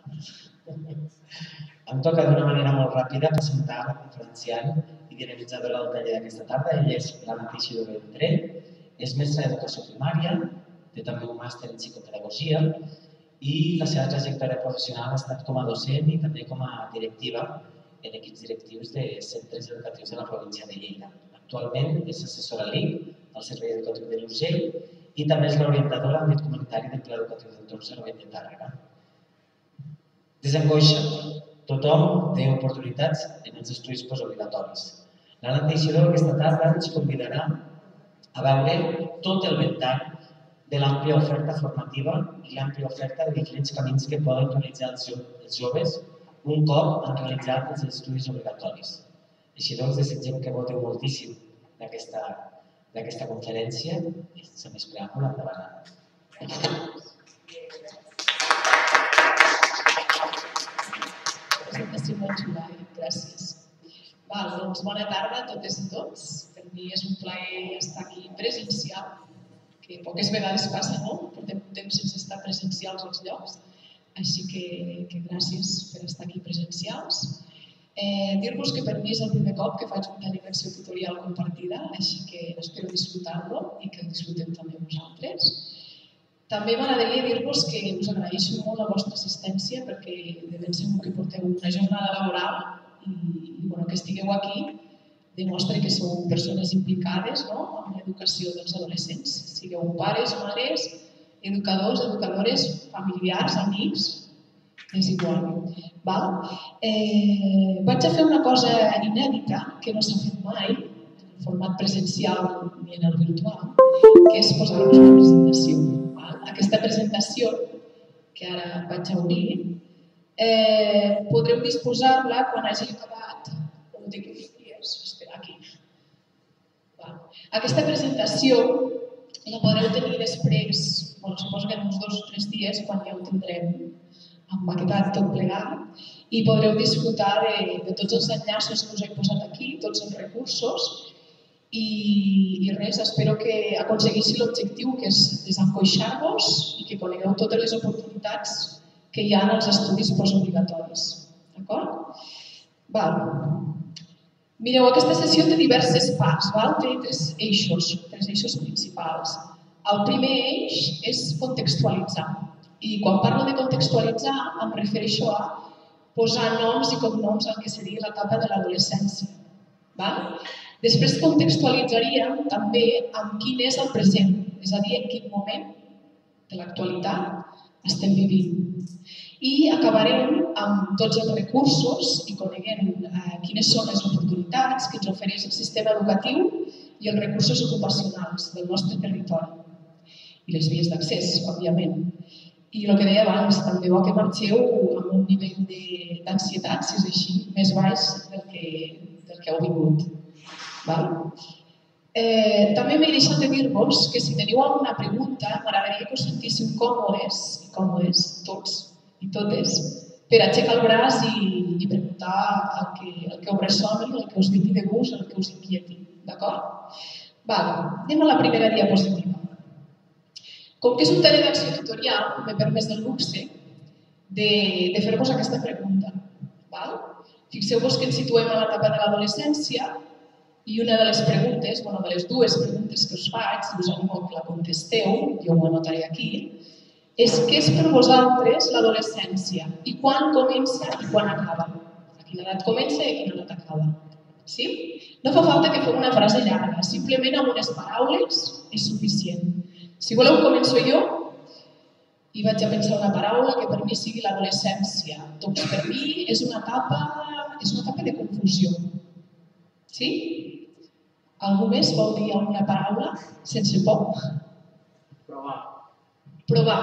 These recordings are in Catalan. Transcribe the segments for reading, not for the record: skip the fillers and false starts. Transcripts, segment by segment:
Em toca d'una manera molt ràpida presentar diferenciant i dinamitzadora del taller d'aquesta tarda. Ella és l'Anna Teixidor Vendrell, és mestra d'educació primària, té també un màster en psicopedagogia i la seva trajectòria professional ha estat com a docent i també com a directiva en equips directius de centres educatius de la província de Lleida. Actualment és assessora LIC al Servei Educatiu de l'Urgell i també és l'orientadora en l'àmbit comunitari del Pla Educatiu d'Entorn Cervell de Tàrrega. Desangoixa. Tothom té oportunitats en els estudis postobligatoris. L'Anna Teixidor aquesta tarda ens convidarà a veure tot el ventall de l'àmplia oferta formativa i l'àmplia oferta de diferents camins que poden realitzar els joves un cop han realitzat els estudis obligatoris. Així doncs, desitgem que voteu moltíssim d'aquesta conferència i sense més preàmbul, endavant. Presentació molt xula, gràcies. Doncs bona tarda a totes i tots. Per mi és un plaer estar aquí presencial, que poques vegades passa, no? Portem un temps sense estar presencials als llocs, així que gràcies per estar aquí presencials. Dir-vos que per mi és el primer cop que faig una lecció tutorial compartida, així que espero disfrutar-lo i que el disfruteu també vosaltres. També m'agradaria dir-vos que us agraeixo molt la vostra assistència perquè de ben segur que porteu una jornada laboral i que estigueu aquí demostra que sou persones implicades en l'educació dels adolescents. Sigueu pares, mares, educadors, educadores, familiars, amics, és igual. Vaig a fer una cosa inèdita que no s'ha fet mai en el format presencial ni en el virtual, que és posar-vos una presentació. Aquesta presentació, que ara vaig a obrir, podreu disposar-la quan hagi acabat, o d'aquí uns dies, espera, aquí. Aquesta presentació la podreu tenir després, suposo que en uns 2 o 3 dies, quan ja ho tindrem empaquetat tot plegat, i podreu disfrutar de tots els enllaços que us he posat aquí, tots els recursos, i res, espero que aconsegueixi l'objectiu, que és desangoixar-vos i que conegueu totes les oportunitats que hi ha en els estudis postobligatoris. D'acord? Mireu, aquesta sessió té diverses parts, té 3 eixos principals. El primer eix és contextualitzar. I quan parlo de contextualitzar em refereixo a posar noms i cognoms al que seria l'etapa de l'adolescència. Després contextualitzaríem també amb quin és el present, és a dir, en quin moment de l'actualitat estem vivint. I acabarem amb tots els recursos i coneguent quines són les oportunitats que ens ofereix el sistema educatiu i els recursos ocupacionals del nostre territori. I les vies d'accés, òbviament. I el que deia abans, també bo que marxeu amb un nivell d'ansietat, si és així, més baix del que heu vingut. També m'he deixat de dir-vos que si teniu alguna pregunta m'agradaria que us sentíssiu còmodes i còmodes, tots i totes, per aixecar el braç i preguntar el que us ressoni, el que us vingui de gust, el que us inquieti. D'acord? Anem a la primera diapositiva. Com que és un taller d'acció tutorial, m'he permès el luxe de fer-vos aquesta pregunta. Fixeu-vos que ens situem a l'etapa de l'adolescència i una de les preguntes, de les 2 preguntes que us faig, si us animo que la contesteu, jo ho anotaré aquí, és què és per vosaltres l'adolescència i quan comença i quan acaba. A quina edat comença i a quina edat acaba. Sí? No fa falta que feu una frase llarga, simplement amb unes paraules és suficient. Si voleu, començo jo i vaig a pensar una paraula que per mi sigui l'adolescència. Doncs per mi és una etapa de confusió. Sí? Algú més vol dir alguna paraula sense por? Provar. Provar.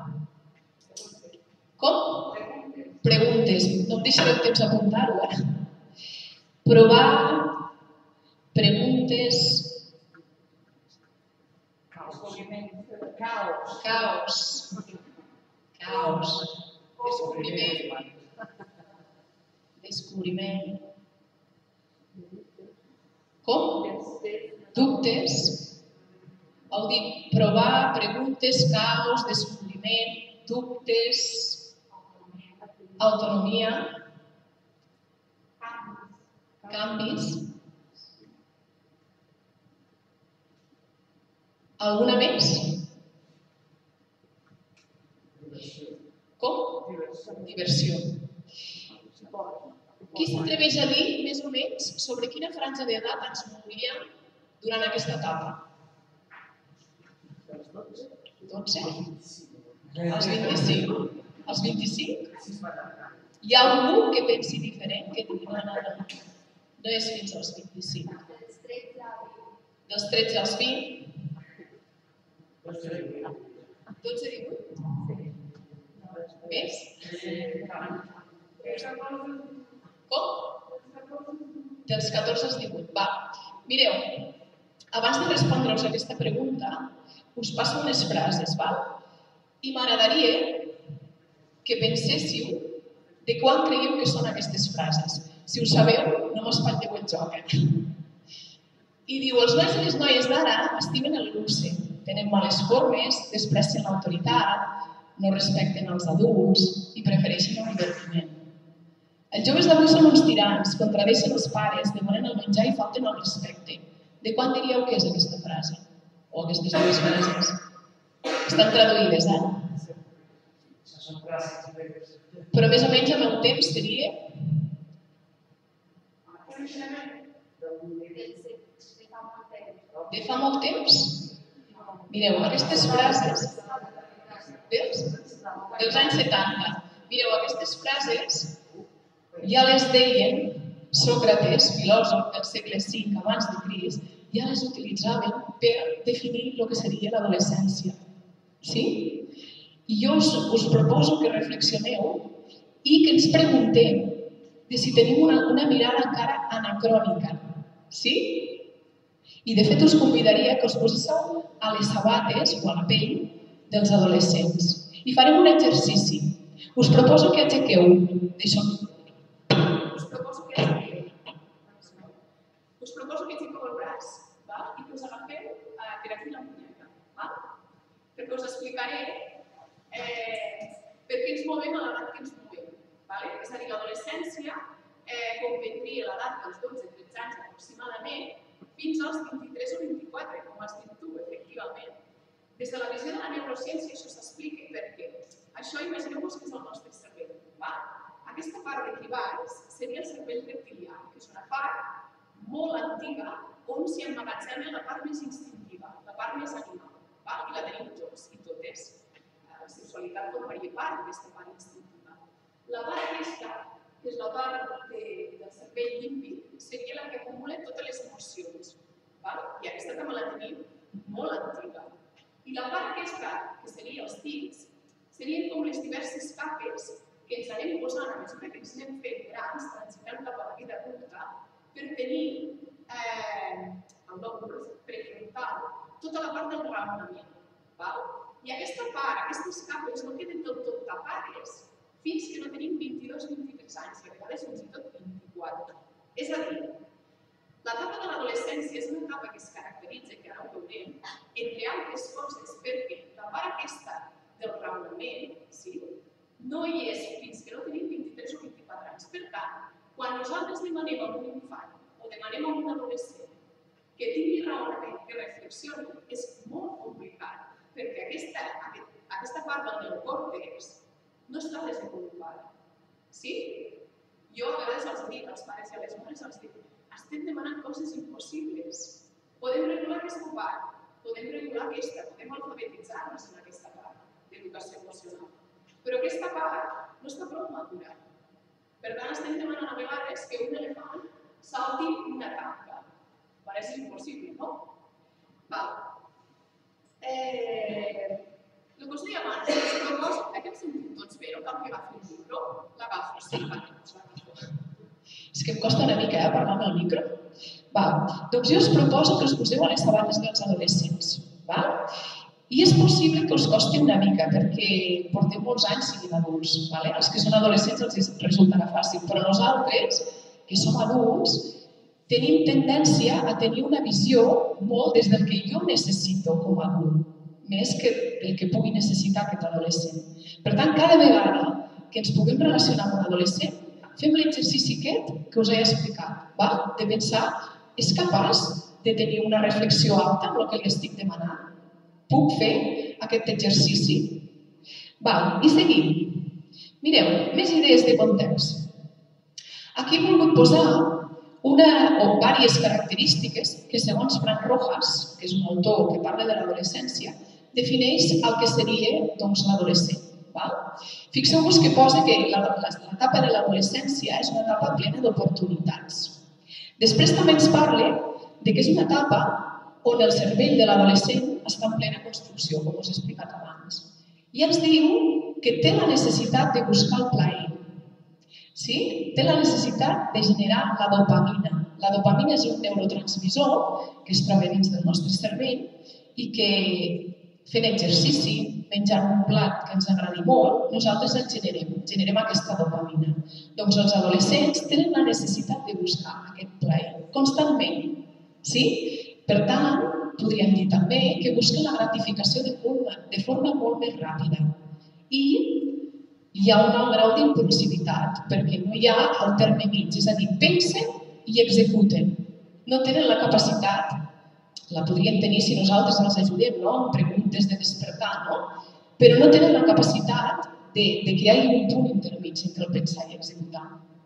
Com? Preguntes. No em deixareu temps d'apuntar-ho, Provar, preguntes... Caos. Descobriment. Com? Dubtes. Heu dit provar, preguntes, caos, descobriment, dubtes, autonomia, canvis, alguna més? Com? Diversió. Qui s'atreveix a dir, més o menys, sobre quina franja d'edat ens movíem durant aquesta etapa? 12? Els 25? Els 25? Hi ha algú que pensi diferent, que digui, no és fins als 25. Dels 13 als 20? 12 a 18? Més? Com? Dels 14 als 18. Va. Mireu, abans de respondre-us aquesta pregunta, us passo unes frases, val? I m'agradaria que penséssiu de quan creieu que són aquestes frases. Si ho sabeu, no m'espatlleu el joc. I diu, els nois i les noies d'ara estimen el luxe, tenen males formes, desprecien l'autoritat, no respecten els adults i prefereixen el divertiment. Els joves d'avui són uns tirans, contradeixen els pares, demanen el menjar i falten el respecte. De quan diríeu que és aquesta frase? O aquestes dues frases? Estan traduïdes, Però més o menys al meu temps seria... De fa molt temps? Mireu, aquestes frases... Dels anys 70. Mireu, aquestes frases ja les deien Sòcrates, filòsof del segle V abans de Crist, ja les utilitzaven per definir el que seria l'adolescència. Sí? I jo us proposo que reflexioneu i que ens preguntem de si tenim una mirada encara anacrònica. Sí? I de fet us convidaria que us poséssiu a les sabates o a la pell dels adolescents. I farem un exercici. Us proposo que aixequeu el braç i que us agafeu per aquí la muñeca. Perquè us explicaré per què ens movem a l'edat que ens movem. És a dir, l'adolescència comprendria l'edat dels 12-13 anys aproximadament fins als 23 o 24, com has dit tu, efectivament. Des de la visió de la neurociència això s'explica perquè això imagineu-vos que és el nostre cervell. Aquesta part d'aquí baix seria el cervell reptilià, que és una part molt antiga on s'hi emmagatzema la part més instintiva, la part més animal, i la tenim tots i totes. La sexualitat formaria part d'aquesta part instintiva. La part aquesta, que és la part del cervell límbic, seria la que acumula totes les emocions. I aquesta també la tenim molt antiga. I la part aquesta, que seria els tics, serien com les diverses capes que ens anem posant a mesura que ens anem fent grans, transitant cap a la vida adulta, per tenir el lòbul prefrontal tota la part del raonament. I aquesta part, aquestes capes, no queden del tot tapades fins que no tenim 22-23 anys, i a vegades fins i tot 24. És a dir, l'etapa de l'adolescència és una etapa que es caracteritza, que ara ho veurem, entre altres coses, perquè la part aquesta del raonament no hi és fins que no tenim 23 o 24 anys. Per tant, quan nosaltres demanem a un infant o demanem a un adolescent que tingui raonament, que reflexioni, és molt complicat, perquè aquesta part del neocòrtex no està desenvolupada. Jo a vegades els dic als pares i a les mares, els dic, estem demanant coses impossibles. Podem regular aquesta part, podem regular aquesta, podem alfabetitzar-nos en aquesta part d'educació emocional. Però aquesta part no està prou madura. Per tant, estem demanant a vegades que un elefant salti una tanca. Pareix impossible, no? El que us deia abans, us proposo, aquest sentit tots bé, no cal que agafi el micro, l'agafo, sí, l'agafo. És que em costa una mica parlar amb el micro. Doncs jo us proposo que us poseu a les sabates dels adolescents. I és possible que us costi una mica, perquè portem molts anys siguin adults. Els que són adolescents els resultarà fàcil, però nosaltres, que som adults, tenim tendència a tenir una visió molt des del que jo necessito com a adult, més que el que pugui necessitar aquest adolescent. Per tant, cada vegada que ens puguem relacionar amb un adolescent, fem l'exercici aquest que us he explicat, de pensar, és capaç de tenir una reflexió alta amb el que li estic demanant? Puc fer aquest exercici? I seguim. Mireu, més idees de context. Aquí he volgut posar una o diverses característiques que, segons Fran Rojas, que és un autor que parla de l'adolescència, defineix el que seria l'adolescent. Fixeu-vos que posa que l'etapa de l'adolescència és una etapa plena d'oportunitats. Després també ens parla que és una etapa on el cervell de l'adolescent està en plena construcció, com us he explicat abans. I ens diu que té la necessitat de buscar el plaer. Sí? Té la necessitat de generar la dopamina. La dopamina és un neurotransmissor que es troba dins del nostre cervell i que fent exercici, menjant un plat que ens agradi molt, nosaltres el generem aquesta dopamina. Doncs els adolescents tenen la necessitat de buscar aquest plaer constantment. Sí? Per tant, podríem dir també que busquen la gratificació de forma molt més ràpida. I hi ha un alt grau d'impulsivitat, perquè no hi ha el terme mig, és a dir, pensen i executen. No tenen la capacitat, la podrien tenir si nosaltres els ajudem, amb preguntes de despertar, però no tenen la capacitat de que hi hagi un punt intermig entre el pensar i executar.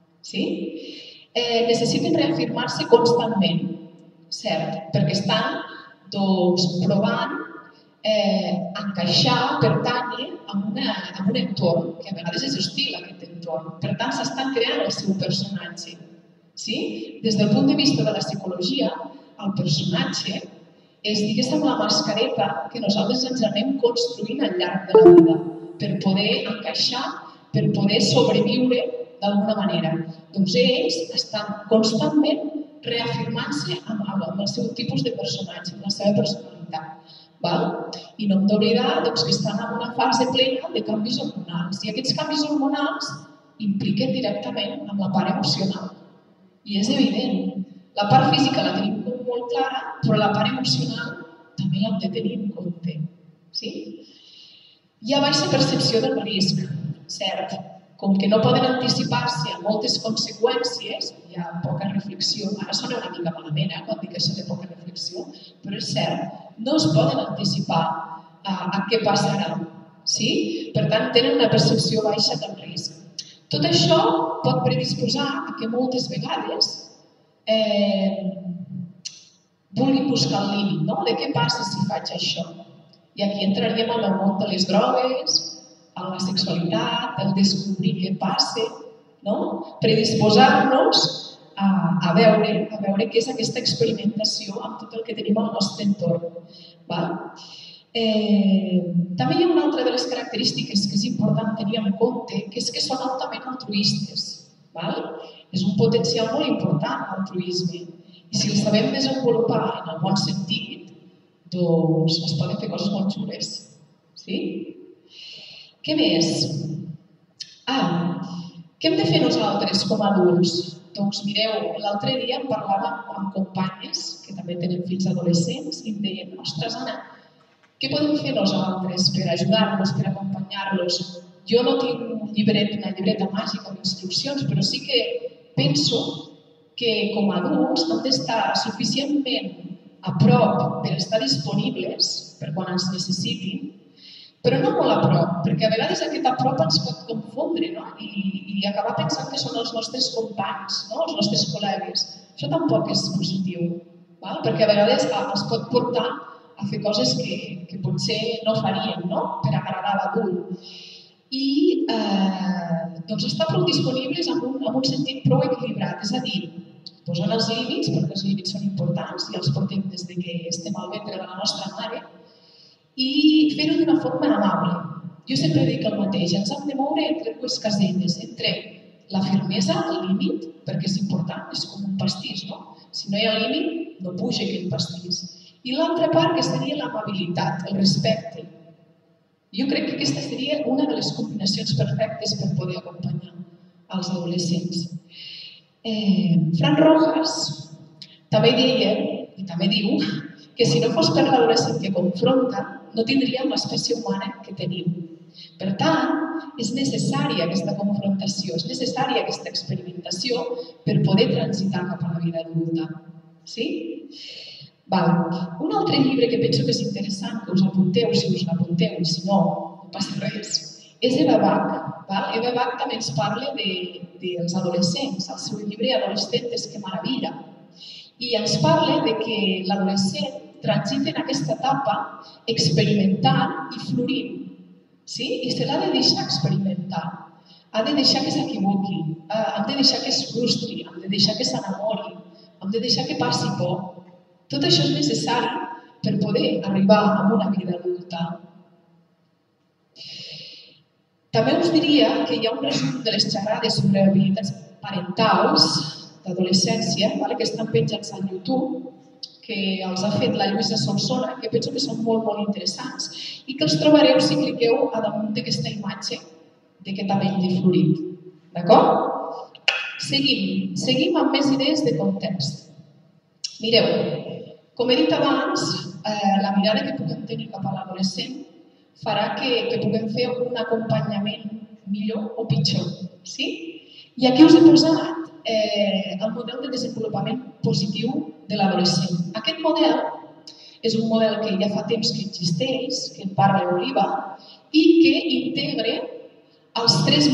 Necessiten reafirmar-se constantment, cert, perquè estan provant encaixar, pertànyer a un entorn, que a vegades és hostil, aquest entorn. Per tant, s'estan creant el seu personatge. Des del punt de vista de la psicologia, el personatge és, diguéssim, la mascareta que nosaltres ens anem construint al llarg de la vida per poder encaixar, per poder sobreviure d'alguna manera. Doncs ells estan constantment reafirmant-se amb el seu tipus de personatge, amb la seva personalitat. I no hem d'oblidar que estan en una fase plena de canvis hormonals. I aquests canvis hormonals impliquen directament amb la part emocional. I és evident. La part física la tenim molt clara, però la part emocional també l'hem de tenir en compte. Hi ha baixa percepció del risc, cert. Com que no poden anticipar-se a moltes conseqüències, hi ha poca reflexió. Ara sona una mica malament quan dic això de poca reflexió, però és cert, no es poden anticipar a què passarà. Per tant, tenen una percepció baixa del risc. Tot això pot predisposar a que moltes vegades vulguin buscar el límit, de què passa si faig això. I aquí entraríem en el món de les drogues, en la sexualitat, el descobrir què passa, predisposar-nos a veure què és aquesta experimentació amb tot el que tenim al nostre entorn. També hi ha una altra de les característiques que és important tenir en compte, que és que són altament altruistes. És un potencial molt important, l'altruisme. I si el sabem desenvolupar en el bon sentit, doncs es poden fer coses molt xules. Què més? Què hem de fer nosaltres com a adults? Doncs mireu, l'altre dia em parlàvem amb companyes que també tenen fills adolescents i em deien, ostres, Anna, què podem fer nosaltres per ajudar-los, per acompanyar-los? Jo no tinc una llibreta màgica amb instruccions, però sí que penso que com a adults hem d'estar suficientment a prop per estar disponibles per quan ens necessitin, però no molt a prop, perquè a vegades aquest a prop ens pot confondre i acabar pensant que són els nostres companys, els nostres col·legues. Això tampoc és positiu, perquè a vegades es pot portar a fer coses que potser no faríem per agradar l'adult. I estar prou disponibles amb un sentit prou equilibrat, és a dir, posant els límits, perquè els límits són importants i els portem des que estem al ventre de la nostra mare, i fer-ho d'una forma amable. Jo sempre dic el mateix, ens hem de moure entre dues caselles, entre la fermesa, el límit, perquè és important, és com un pastís, Si no hi ha límit, no puja aquell pastís. I l'altra part que seria l'amabilitat, el respecte. Jo crec que aquesta seria una de les combinacions perfectes per poder acompanyar els adolescents. Fran Rojas també deia, i també diu, que si no fos per l'adolescent que confronta, no tindríem l'espècie humana que tenim. Per tant, és necessària aquesta confrontació, és necessària aquesta experimentació per poder transitar cap a la vida adulta. Sí? Un altre llibre que penso que és interessant, que us apunteu, si us l'apunteu, i si no, no passa res, és Eva Bach. Eva Bach també ens parla dels adolescents, el seu llibre Adolescentes que maravilla. I ens parla de que l'adolescent transita en aquesta etapa experimentant i florint. Sí? I se l'ha de deixar experimentar. Ha de deixar que s'equivoqui, hem de deixar que es frustri, hem de deixar que s'enamori, hem de deixar que passi por. Tot això és necessari per poder arribar a una vida adulta. També us diria que hi ha un resum de les xerrades sobre habilitats parentals d'adolescència que estan penjats al YouTube, que els ha fet la Lluïsa Solsona, que penso que són molt, molt interessants i que els trobareu si cliqueu a damunt d'aquesta imatge d'aquest ametller florit. D'acord? Seguim amb més idees de context. Mireu, com he dit abans, la mirada que puguem tenir cap a l'adolescent farà que puguem fer un acompanyament millor o pitjor. Sí? I aquí us he posat el model de desenvolupament positiu de l'adolescent. Aquest model és un model que ja fa temps que existeix, que en parla Oliva, i que integra els tres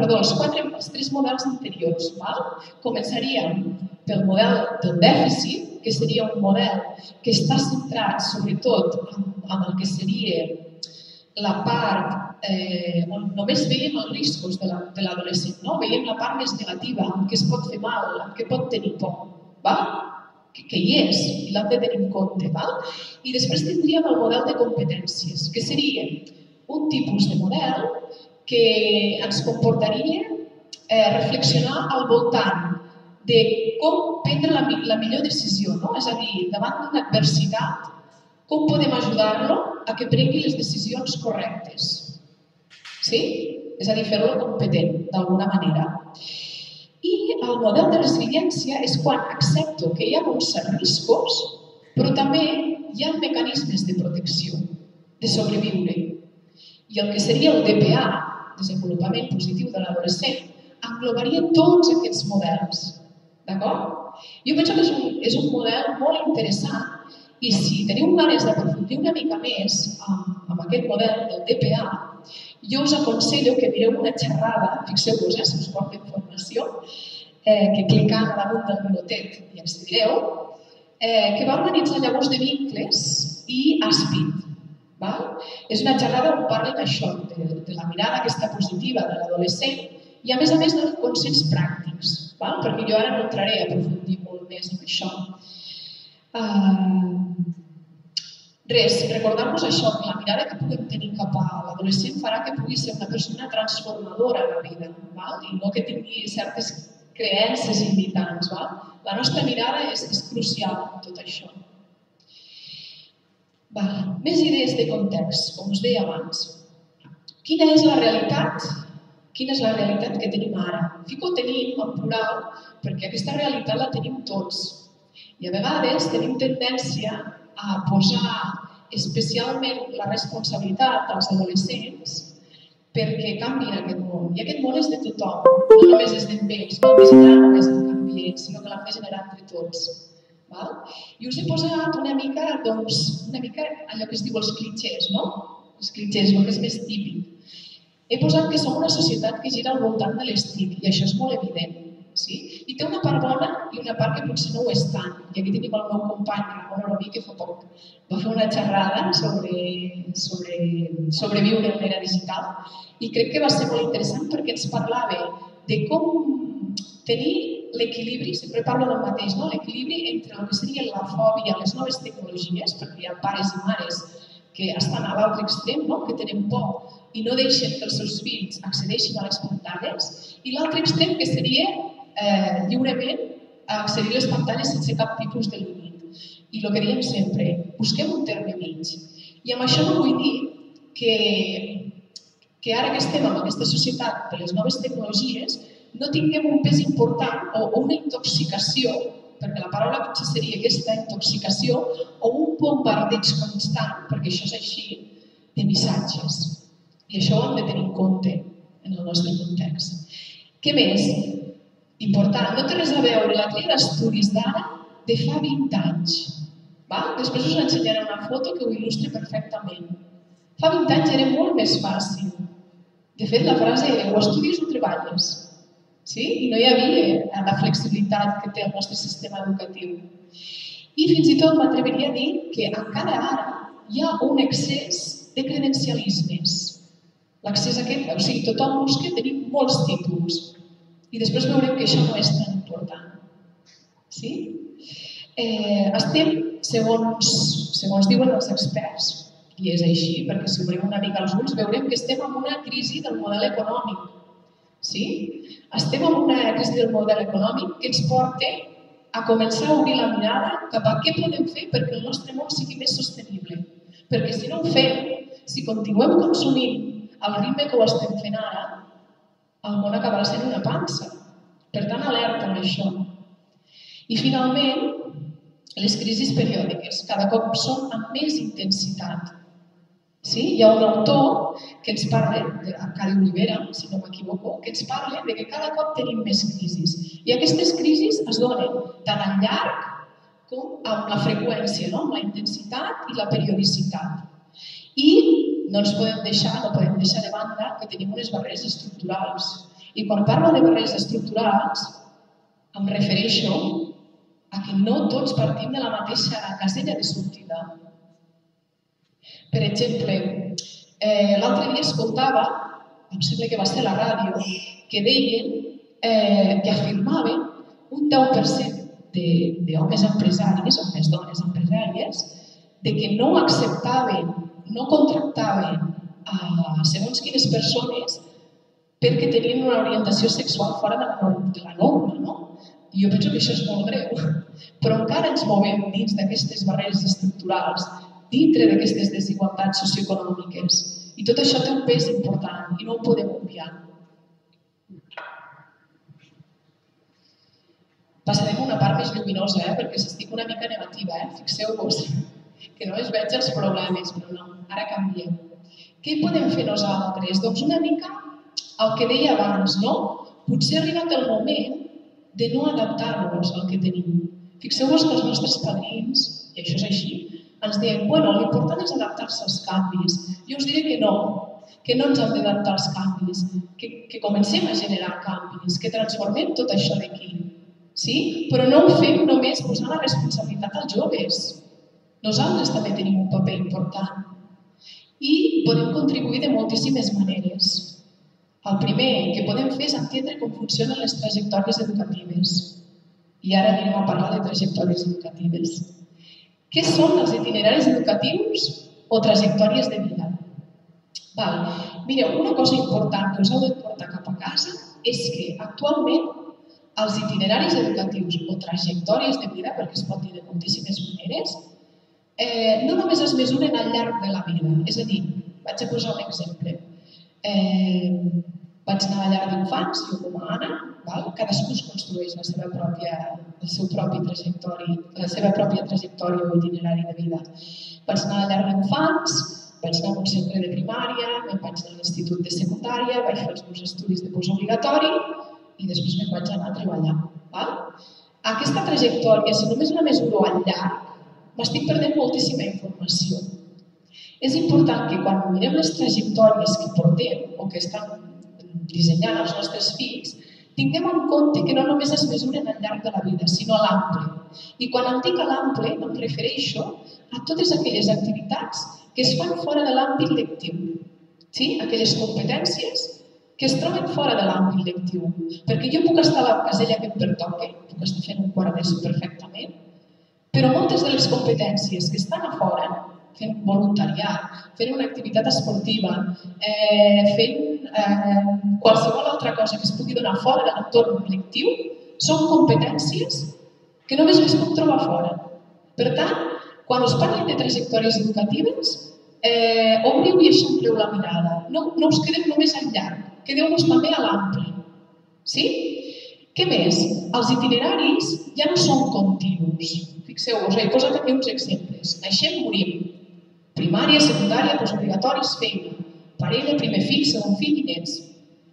models anteriors. Començaríem pel model del dèficit, que seria un model que està centrat sobretot en el que seria la part on només veiem els riscos de l'adolescent, veiem la part més negativa, en què es pot fer mal, en què pot tenir por, que hi és i l'hem de tenir en compte. I després tindríem el model de competències, que seria un tipus de model que ens comportaria reflexionar al voltant de com prendre la millor decisió, és a dir, davant d'una adversitat, com podem ajudar-lo a que prengui les decisions correctes. Sí? És a dir, fer-lo competent, d'alguna manera. I el model de resiliència és quan accepto que hi ha uns certs riscos, però també hi ha mecanismes de protecció, de sobreviure. I el que seria el DPA, desenvolupament positiu de l'adolescent, englobaria tots aquests models. D'acord? Jo penso que és un model molt interessant i si teniu ganes d'aprofundir una mica més amb aquest model del DPA, jo us aconsello que mireu una xerrada, fixeu-vos, si us porta informació, que clicant a damunt del minutet i accedireu, que va organitzar Llavors de Vincles i Aspid. És una xerrada on parlen això, de la mirada aquesta positiva de l'adolescent i a més donen consells pràctics, perquè jo ara no entraré a aprofundir molt més en això. Recordar-nos això, que la mirada que puguem tenir cap a l'adolescent farà que pugui ser una persona transformadora en la vida i no que tingui certes creences limitants. La nostra mirada és crucial en tot això. Més idees de context, com us deia abans. Quina és la realitat? Quina és la realitat que tenim ara? Fico tenim en plural perquè aquesta realitat la tenim tots. I a vegades tenim tendència a posar especialment la responsabilitat als adolescents perquè canviïn aquest món. I aquest món és de tothom, no només és d'ells, no el generar només el canvi ells, sinó que l'hem de generar entre tots. I us he posat una mica allò que es diu els clitxers, els clitxers, el que és més típic. He posat que som una societat que gira al voltant de l'estic, i això és molt evident. I té una part bona i una part que potser no ho és tant. I aquí tenim el meu company, Ramon Orobí, que fa poc va fer una xerrada sobre sobreviure en l'era digital i crec que va ser molt interessant perquè ens parlava de com tenir l'equilibri, sempre parlo del mateix, l'equilibri entre el que seria la fòbia a les noves tecnologies, perquè hi ha pares i mares que estan a l'altre extrem, que tenen por i no deixen que els seus fills accedeixin a les pantalles, i l'altre extrem que seria lliurement accedir a les pantalles sense cap tipus de límit. I el que diem sempre, busquem un terme mig. I amb això no vull dir que ara que estem en aquesta societat de les noves tecnologies no tinguem un pes important o una intoxicació, perquè la paraula potser seria aquesta intoxicació, o un bombardeig constant, perquè això és així, de missatges. I això ho hem de tenir en compte. en el nostre context. Què més? Important, no té res a veure la tria d'estudis d'ara de fa 20 anys. Després us ensenyaré una foto que ho il·lustra perfectament. Fa 20 anys era molt més fàcil. De fet, la frase era o estudies o treballes. I no hi havia la flexibilitat que té el nostre sistema educatiu. I fins i tot m'atreviria a dir que encara ara hi ha un excés de credencialismes. L'accés aquest, o sigui, tothom busca tenir molts títols. I després veurem que això no és tan important. Estem, segons diuen els experts, i és així, perquè si obrim una mica els ulls veurem que estem en una crisi del model econòmic. Estem en una crisi del model econòmic que ens porta a començar a obrir la mirada cap a què podem fer perquè el nostre món sigui més sostenible. Perquè si no ho fem, si continuem consumint al ritme que ho estem fent ara, el món acabarà sent una pansa. Per tant, alerta amb això. I finalment, les crisis periòdiques cada cop són amb més intensitat. Hi ha un autor que ens parla, Arcadi Olivera, si no m'equivoco, que ens parla que cada cop tenim més crisis. I aquestes crisis es donen tant al llarg com amb la freqüència, amb la intensitat i la periodicitat. I no podem deixar de banda que tenim unes barreres estructurals. I quan parlo de barreres estructurals, em refereixo a que no tots partim de la mateixa casella de sortida. Per exemple, l'altre dia escoltava, em sembla que va ser a la ràdio, que deien, que afirmaven un 10% d'homes empresaris, homes dones empresàries, que no acceptaven, no contractaven segons quines persones perquè tenien una orientació sexual fora de la norma. I jo penso que això és molt greu, però encara ens movem dins d'aquestes barreres estructurals, dintre d'aquestes desigualtats socioeconòmiques. I tot això té un pes important i no ho podem obviar. Passarem a una part més lluminosa, perquè estic una mica negativa, fixeu-vos que només veig els problemes, però no, ara canviem. Què podem fer nosaltres? Doncs una mica el que deia abans, no? Potser ha arribat el moment de no adaptar-nos al que tenim. Fixeu-vos que els nostres padrins, i això és així, ens deien, l'important és adaptar-se als canvis. Jo us diré que no ens hem d'adaptar als canvis, que comencem a generar canvis, que transformem tot això d'aquí. Però no ho fem només posant la responsabilitat als joves. Nosaltres també tenim un paper important i podem contribuir de moltíssimes maneres. El primer que podem fer és entendre com funcionen les trajectòries educatives. I ara anirem a parlar de trajectòries educatives. Què són els itineraris educatius o trajectòries de vida? Mireu, una cosa important que us heu de portar cap a casa és que actualment els itineraris educatius o trajectòries de vida, perquè es pot dir de moltíssimes maneres, no només es mesuren al llarg de la vida. És a dir, vaig a posar un exemple. Vaig anar a la llar d'infants, jo com a Anna, cadascú es construeix la seva pròpia trajectòria o itinerari de vida. Vaig anar a la llar d'infants, vaig anar a un centre de primària, vaig anar a l'institut de secundària, vaig fer els meus estudis de postobligatori i després me'n vaig anar a treballar. Aquesta trajectòria, si només la mesuro al llarg, m'estic perdent moltíssima informació. És important que quan mirem les trajectòries que portem o que estan dissenyant els nostres fills, tinguem en compte que no només es mesuren al llarg de la vida, sinó a l'ample. I quan em dic a l'ample, em refereixo a totes aquelles activitats que es fan fora de l'àmbit lectiu. Aquelles competències que es troben fora de l'àmbit lectiu. Perquè jo puc estar a la casella que em pertoca, puc estar fent un quart d'ESO perfectament, però moltes de les competències que estan a fora, fent un voluntariat, fent una activitat esportiva, fent qualsevol altra cosa que es pugui donar fora de l'entorn lectiu, són competències que només les puc trobar fora. Per tant, quan us parlin de trajectòries educatives, obriu i eixampleu la mirada. No us quedeu només al llarg, quedeu-vos també a l'ample. Què més? Els itineraris ja no són continus. Fixeu-vos, he posat aquí uns exemples. Naixem, morim. Primària, secundària, postobligatoris, feina. Parella, primer fill, segon fill i nets.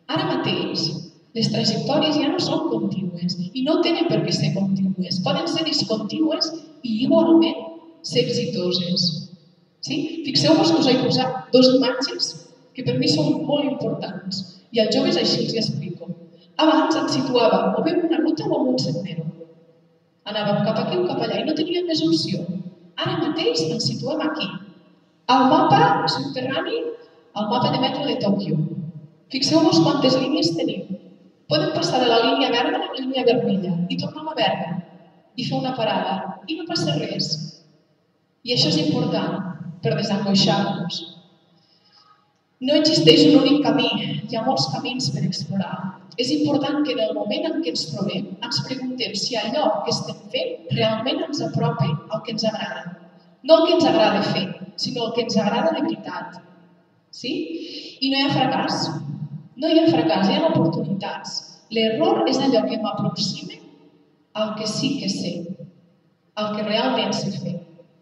Ara mateix, les trajectòries ja no són contínues i no tenen per què ser contínues. Poden ser discontínues i igualment ser exitoses. Sí? Fixeu-vos que us he posat dues imatges que per mi són molt importants i als joves així els explico. Abans ens situàvem o bé en una ruta o en un sendero. Anàvem cap aquí o cap allà i no teníem més opció. Ara mateix ens situem aquí, al mapa subterrani, al mapa de metro de Tòquio. Fixeu-vos quantes línies tenim. Podem passar de la línia verda a la línia vermella i tornar a la verda i fer una parada i no passa res. I això és important per desangoixar-nos. No existeix un únic camí, hi ha molts camins per explorar. És important que en el moment en què ens trobem ens preguntem si allò que estem fent realment ens apropa al que ens agrada. No el que ens agrada fer, sinó el que ens agrada de veritat. Sí? I no hi ha fracàs. No hi ha fracàs, hi ha oportunitats. L'error és allò que m'aproxima al que sí que sé, al que realment sé fer.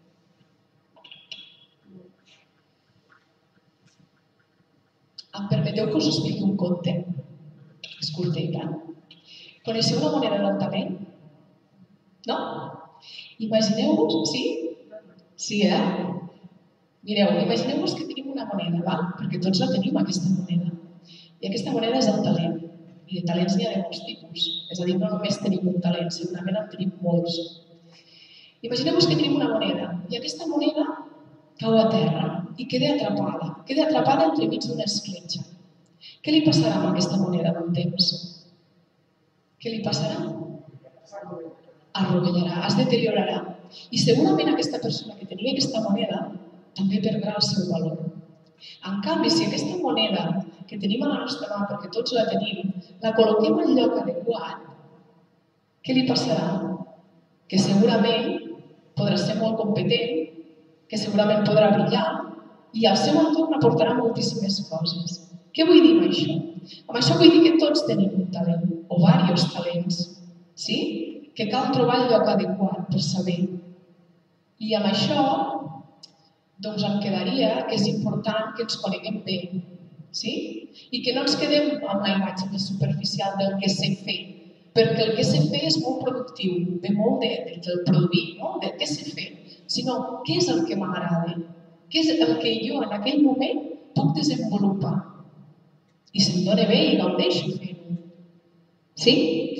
Em permeteu que us expliqui un conte? Escolteu, coneixeu la moneda del talent? No? Imagineu-vos, sí? Sí, Mireu, imagineu-vos que tenim una moneda, val? Perquè tots la tenim, aquesta moneda. I aquesta moneda és el talent. I de talents n'hi ha de molts tipus. És a dir, no només tenim un talent, segurament en tenim molts. Imagineu-vos que tenim una moneda i aquesta moneda cau a terra i queda atrapada entremig d'una escletxa. Què li passarà amb aquesta moneda amb el temps? Què li passarà? Arrovellarà, es deteriorarà. I segurament aquesta persona que tenia aquesta moneda també perdrà el seu valor. En canvi, si aquesta moneda que tenim a la nostra mà, perquè tots la tenim, la col·loquem al lloc adequat, què li passarà? Que segurament podrà ser molt competent, que segurament podrà brillar i al seu entorn aportarà moltíssimes coses. Què vull dir amb això? Amb això vull dir que tots tenim un talent, o diversos talents, sí? Que cal trobar el lloc adequat per saber. I amb això, doncs em quedaria que és important que ens coneguem bé, sí? I que no ens quedem amb la imatge més superficial del que sé fer, perquè el que sé fer és molt productiu, ve molt del produir, no? De què sé fer, sinó què és el que m'agrada, què és el que jo en aquell moment puc desenvolupar. I se'm dona bé i gaudeixo fer-ho. Sí?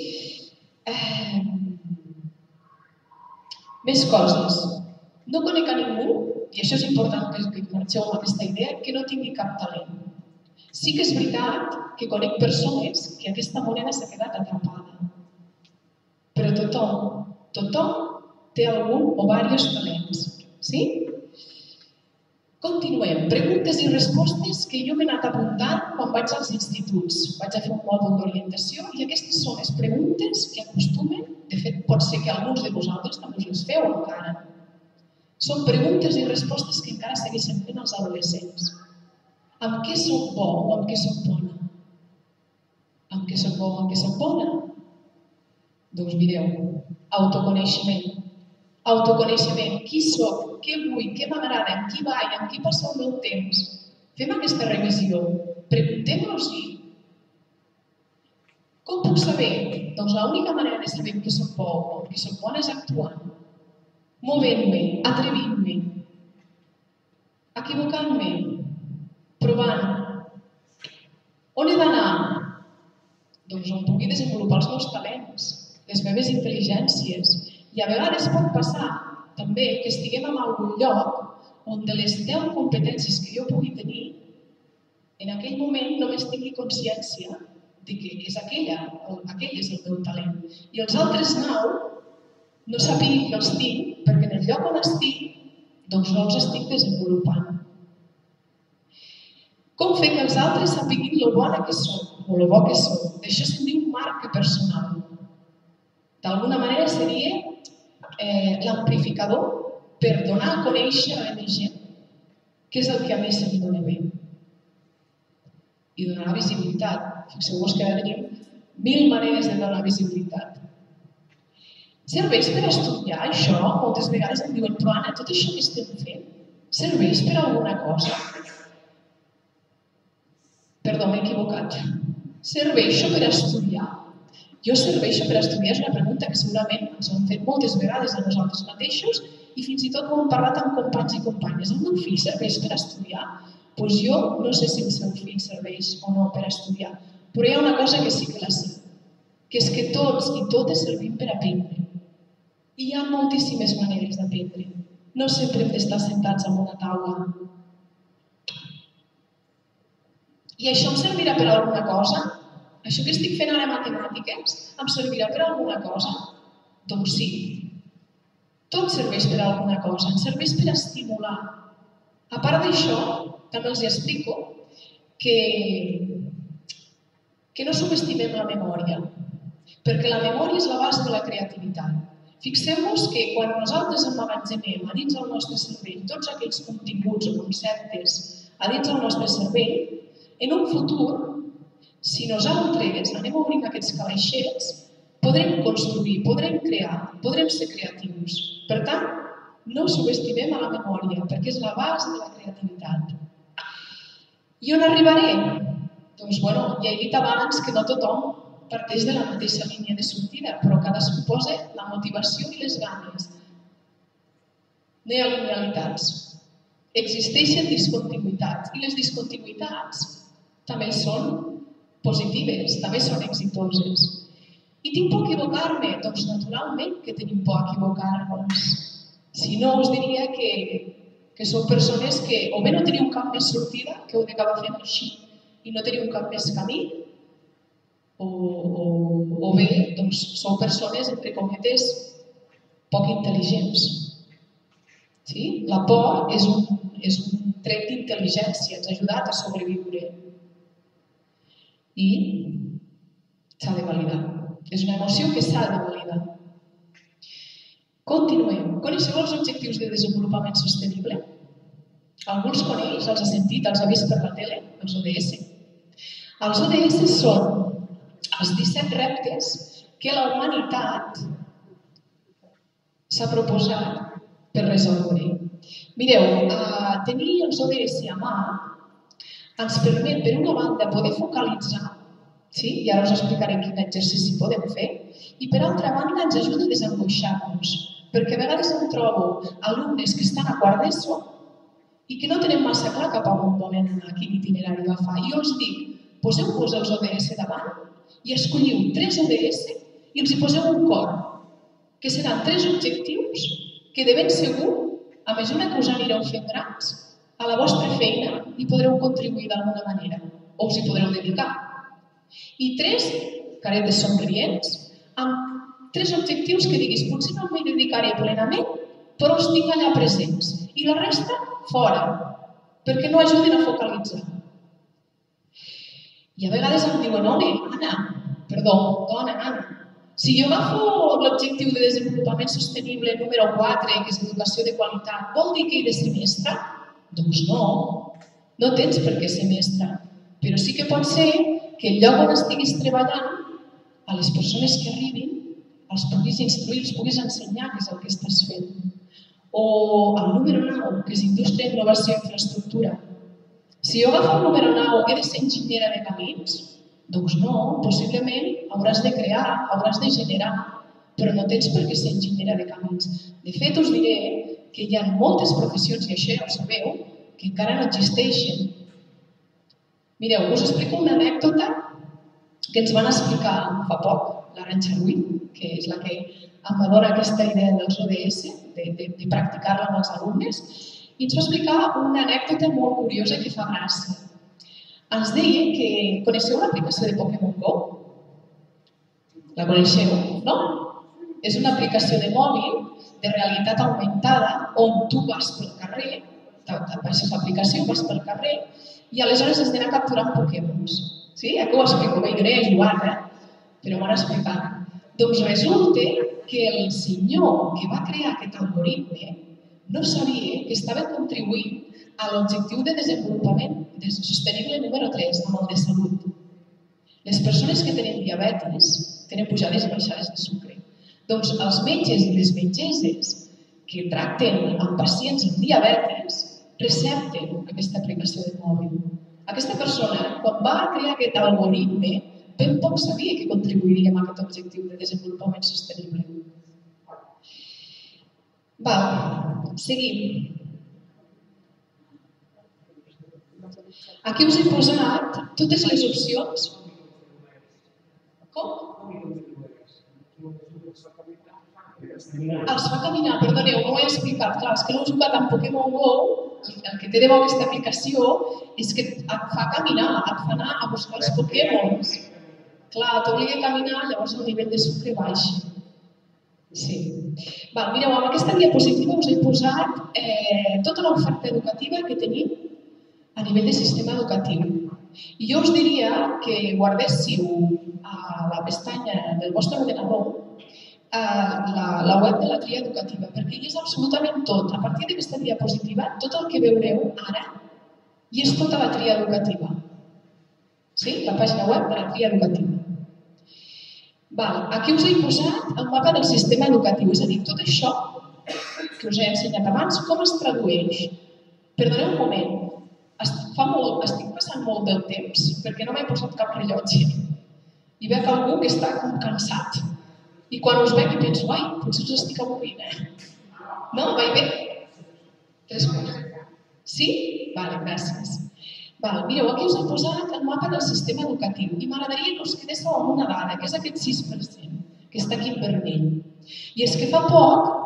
Més coses. No conec a ningú, i això és important que marxeu amb aquesta idea, que no tingui cap talent. Sí que és veritat que conec persones que aquesta moneda s'ha quedat atrapada. Però tothom té algun o diversos talents. Sí? Continuem. Preguntes i respostes que jo m'he anat apuntant quan vaig als instituts. Vaig a fer un mòdul d'orientació i aquestes són les preguntes que acostumen, de fet pot ser que alguns de vosaltres també us les feu encara. Són preguntes i respostes que encara segueixen fent els adolescents. Amb què soc bo o amb què soc bona? Amb què soc bo o amb què soc bona? Doncs mireu, autoconeixement. Autoconeixement, qui soc, què vull, què m'agrada, amb qui vaig, amb qui passa el meu temps. Fem aquesta revisió, preguntem-nos-hi. Com puc saber? Doncs l'única manera de saber que soc bo o que soc bona és actuant. Movent-me, atrevint-me, equivocant-me, provant. On he d'anar? Doncs on pugui desenvolupar els meus talents, les meves intel·ligències. I a vegades pot passar també que estiguem en algun lloc on de les 10 competències que jo pugui tenir, en aquell moment només tingui consciència de que és aquell és el meu talent. I els altres 9 no sàpiguen que els tinc perquè en el lloc on estic doncs no els estic desenvolupant. Com fer que els altres sàpiguen lo bona que són o lo bo que són? D'això se'n diu marca personal. D'alguna manera seria l'amplificador per donar a conèixer a la meva gent què és el que a mi se'm dona bé. I donar visibilitat. Fixeu-vos que ara tenim 1000 maneres de donar visibilitat. Serveix per estudiar això? Moltes vegades em diuen, però Anna, tot això que estem fent, serveix per alguna cosa? Perdó, m'he equivocat. Serveixo per estudiar? Jo serveixo per estudiar és una pregunta que segurament ens hem fet moltes vegades a nosaltres mateixos i fins i tot ho hem parlat amb companys i companyes. El meu fill serveix per estudiar? Doncs jo no sé si el seu fill serveix o no per estudiar, però hi ha una cosa que sí que la sé, que és que tots i totes servim per aprendre. I hi ha moltíssimes maneres d'aprendre. No sempre hem d'estar sentats en una taula. I això em servirà per alguna cosa? Això que estic fent ara matemàtiques em servirà per alguna cosa? Doncs sí. Tot serveix per alguna cosa, ens serveix per estimular. A part d'això, també els explico que no subestimem la memòria, perquè la memòria és la base de la creativitat. Fixeu-vos que quan nosaltres emmagatzemem a dins del nostre cervell tots aquells continguts o conceptes a dins del nostre cervell, en un futur, si nosaltres anem obrint aquests calaixets, podrem construir, podrem crear, podrem ser creatius. Per tant, no subestimem a la memòria, perquè és la base de la creativitat. I on arribaré? Doncs, ja he dit abans que no tothom parteix de la mateixa línia de sortida, però cadascú posa la motivació i les ganes. No hi ha linealitats. Existeixen discontinuïtats, i les discontinuïtats també són positives, també són exitoses. I tinc por a equivocar-me? Doncs naturalment que tenim por a equivocar-nos. Si no, us diria que sou persones que o bé no teniu cap més sortida, que heu d'acabar fent així, i no teniu cap més camí, o bé sou persones, entre cometes, poc intel·ligents. Sí? La por és un tret d'intel·ligència, ens ha ajudat a sobreviure. I s'ha de validar. És una emoció que s'ha de validar. Continuem. Coneixeu els objectius de desenvolupament sostenible? Algú els coneix? Els ha sentit? Els ha vist per la tele? Els ODS. Els ODS són els 17 reptes que la humanitat s'ha proposat per resoldre. Mireu, tenir els ODS a mà ens permet, per una banda, poder focalitzar, i ara us explicaré quin exercici podem fer, i per altra banda ens ajuda a desangoixar-nos, perquè a vegades em trobo alumnes que estan a quart d'ESO i que no tenen massa clar cap a on volen anar, quin itinerari agafar. I jo els dic, poseu-vos els ODS davant i escolliu 3 ODS i els hi poseu un cor, que seran 3 objectius que de ben segur, a mesura que us anireu fent grans, a la vostra feina hi podreu contribuir d'alguna manera, o us hi podreu dedicar. I 3 caretes somrients, amb 3 objectius que diguis, potser no m'hi dedicaré plenament, però els tinc allà presents. I la resta, fora, perquè no ajuden a focalitzar. I a vegades em diuen, Anna, si jo agafo l'objectiu de desenvolupament sostenible número 4, que és educació de qualitat, vol dir que he de ser mestra? Doncs no tens per què ser mestra, però sí que pot ser que el lloc on estiguis treballant, a les persones que arribin, els puguis instruir, els puguis ensenyar què és el que estàs fent. O el número 9, que és indústria, innovació i infraestructura. Si jo agafo el número 9, he de ser enginyera de camins? Doncs no, possiblement hauràs de crear, hauràs de generar, però no tens per què ser enginyera de camins. De fet, us diré que hi ha moltes professions, i això ja ho sabeu, que encara no existeixen. Mireu, us explico una anècdota que ens van explicar fa poc, l'Arantxa Ruiz, que és la que em va donar aquesta idea dels ODS, de practicar-la amb els alumnes, i ens va explicar una anècdota molt curiosa que fa gràcia. Ens deia que coneixeu l'aplicació de Pokémon Go? La coneixeu, no? És una aplicació de mòbil de realitat augmentada on tu vas pel carrer, baixes l'aplicació, vas pel carrer i aleshores has d'anar capturant Pokémons. Sí? Aquí ho explico, bé, jo no hi he jugat, però m'ho han explicat. Doncs resulta que el senyor que va crear aquest algoritme no sabia que estava contribuint a l'objectiu de desenvolupament sostenible número 3, amb el de salut. Les persones que tenen diabetis tenen pujades i baixades de sucre. Doncs els metges i les metgesses que tracten amb pacients amb diabetis recepten aquesta aplicació de mòbil. Aquesta persona, quan va crear aquest algoritme, ben poc sabia que contribuiria a aquest objectiu de desenvolupament sostenible. Seguim. Aquí us he posat totes les opcions. Com? Els fa caminar, perdoneu, no ho he explicat. Clar, és que no heu jugat amb Pokémon GO, el que té de bo aquesta aplicació és que et fa caminar, et fa anar a buscar els Pokémons. Clar, t'obliga a caminar, llavors el nivell de sucre baixa. Sí. Mireu, amb aquesta diapositiva us he posat tota l'oferta educativa que tenim a nivell de sistema educatiu. I jo us diria que guardéssiu a la pestanya del vostre ordenador la web de la tria educativa, perquè hi és absolutament tot. A partir d'aquesta diapositiva, tot el que veureu ara hi és tota la tria educativa. Sí? La pàgina web de la tria educativa. Aquí us he posat el mapa del sistema educatiu, és a dir, tot això que us he ensenyat abans, com es tradueix? Perdoneu un moment, estic passant molt del temps perquè no m'he posat cap rellotge i veig algú que està com cansat. I quan us veig i penso, ai, potser us estic avorrint, No? Va bé? 3 quarts. Sí? Gràcies. Mireu, aquí us he posat el mapa del sistema educatiu i m'agradaria que us quedéssiu amb una dada, que és aquest 6%, que està aquí en vermell. I és que fa poc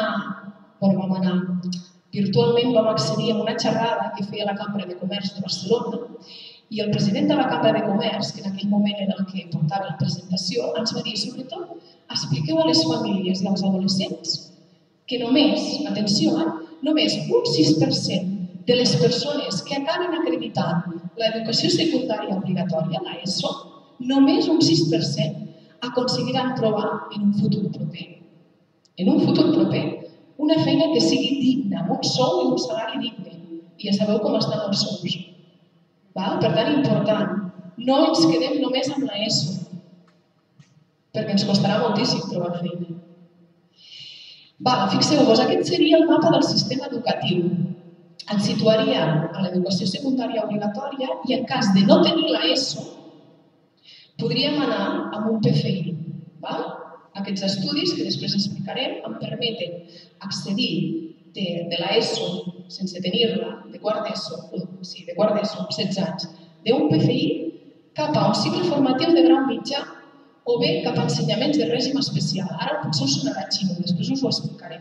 virtualment vam accedir a una xerrada que feia la Cambra de Comerç de Barcelona i el president de la Cambra de Comerç, que en aquell moment era el que portava la presentació, ens va dir, sobretot, expliqueu a les famílies i als adolescents que només, atenció, només un 6% de les persones que acaben acreditant l'educació secundària obligatòria, l'ESO, només un 6% aconseguiran trobar en un futur proper, una feina que sigui digna, amb un sou i un salari digne. I ja sabeu com estan els sous. Per tant, important, no ens quedem només amb l'ESO, perquè ens costarà moltíssim trobar feina. Fixeu-vos, aquest seria el mapa del sistema educatiu. Ens situaria a l'educació secundària obligatòria i en cas de no tenir l'ESO, podríem anar amb un PFI. Aquests estudis, que després explicarem, em permeten accedir de l'ESO, sense tenir-la, de quart d'ESO, amb 16 anys, d'un PFI cap a un cicle formatiu de grau mitjà o bé cap a ensenyaments de règim especial. Ara potser us sonarà xino, després us ho explicarem.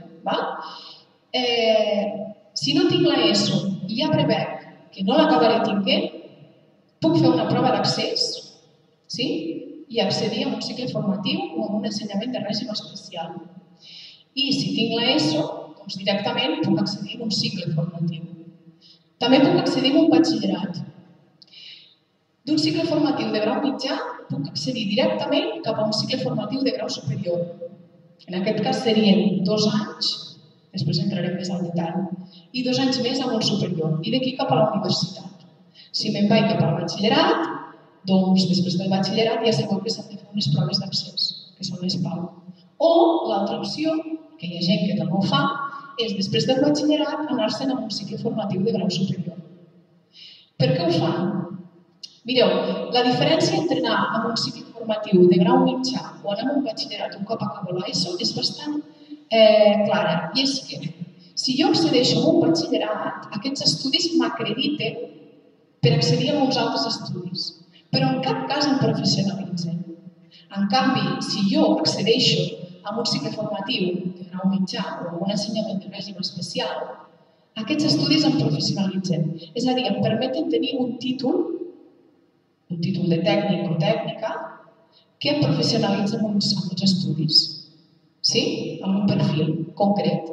Si no tinc l'ESO i ja prevec que no l'acabaré tinguent, puc fer una prova d'accés i accedir a un cicle formatiu o a un ensenyament de règim especial. I si tinc l'ESO, doncs directament puc accedir a un cicle formatiu. També puc accedir a un batxillerat. D'un cicle formatiu de grau mitjà puc accedir directament cap a un cicle formatiu de grau superior. En aquest cas serien 2 anys, després entrarem més al detall, i 2 anys més a un superior, i d'aquí cap a la universitat. Si me'n vaig cap al batxillerat, doncs després del batxillerat ja sabeu que s'han de fer unes proves d'accés, que són les PAU. O l'altra opció, que hi ha gent que també ho fa, és després del batxillerat anar-se'n a un cicle formatiu de grau superior. Per què ho fan? Mireu, la diferència entre anar a un cicle formatiu de grau mitjà o anar a un batxillerat un cop acabo l'ESO és bastant clara. I és que si jo accedeixo a un batxillerat, aquests estudis m'acrediten per accedir a uns altres estudis, però en cap cas em professionalitzen. En canvi, si jo accedeixo a un cicle formatiu de grau mitjà o a un ensenyament de règim especial, aquests estudis em professionalitzen. És a dir, em permeten tenir un títol de tècnic o tècnica que em professionalitza en uns estudis. Sí? Amb un perfil concret.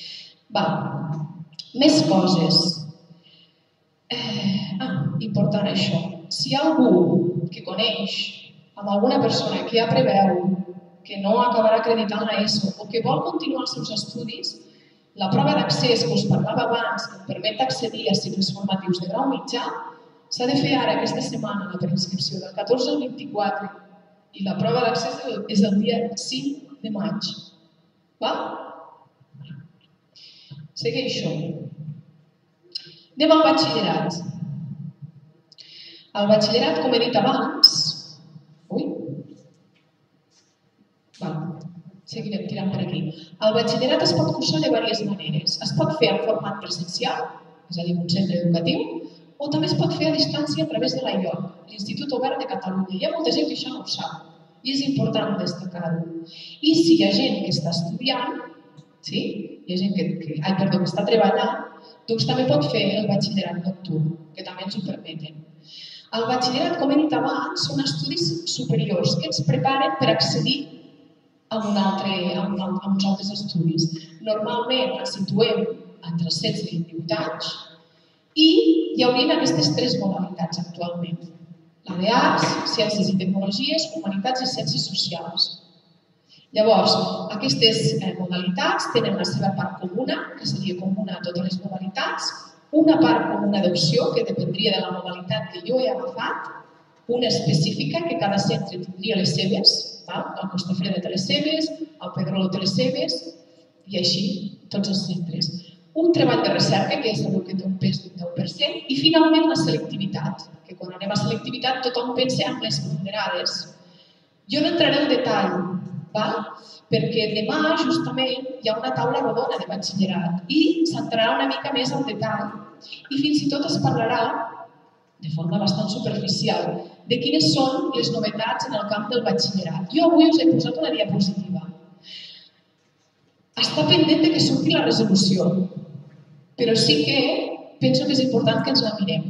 Més coses. Important això. Si hi ha algú que coneix amb alguna persona que ja preveu que no acabarà acreditant l'ESO o que vol continuar els seus estudis, la prova d'accés que us parlava abans, que em permet accedir a cicles formatius de grau mitjà, s'ha de fer ara, aquesta setmana, la preinscripció del 14 al 24 i la prova d'accés és el dia 5 de maig. Segueixo. Anem al batxillerat. El batxillerat, com he dit abans... Seguirem tirant per aquí. El batxillerat es pot cursar de diverses maneres. Es pot fer en format presencial, és a dir, en un centre educatiu, o també es pot fer a distància a través de l'IOC, l'Institut Obert de Catalunya. Hi ha molta gent que això no ho sap i és important destacar-ho. I si hi ha gent que està estudiant, sí? Hi ha gent que està treballant, doncs també pot fer el batxillerat nocturn, que també ens ho permeten. El batxillerat, com he dit abans, són estudis superiors que ens preparen per accedir a uns altres estudis. Normalment ens situem entre 16 i 18 anys i hi haurien aquestes tres modalitats actualment. La d'Arts, Ciències i Tecnologies, Humanitats i Ciències Socials. Llavors, aquestes modalitats tenen la seva part comuna, que seria comuna a totes les modalitats, una part comuna d'opció, que dependria de la modalitat que jo he agafat, una específica, que cada centre tindria les seves, el Costafreda té les seves, el Pedrolo té les seves, i així tots els centres. Un treball de recerca, que és el que té un pes d'un 10%, i finalment la selectivitat, que quan anem a selectivitat tothom pensa en les ponderades. Jo no entraré en detall, perquè demà justament hi ha una taula rodona de batxillerat i s'entrarà una mica més al detall i fins i tot es parlarà de forma bastant superficial, de quines són les novetats en el camp del batxillerat. Jo avui us he posat una diapositiva. Està pendent que surti la resolució, però sí que penso que és important que ens la mirem.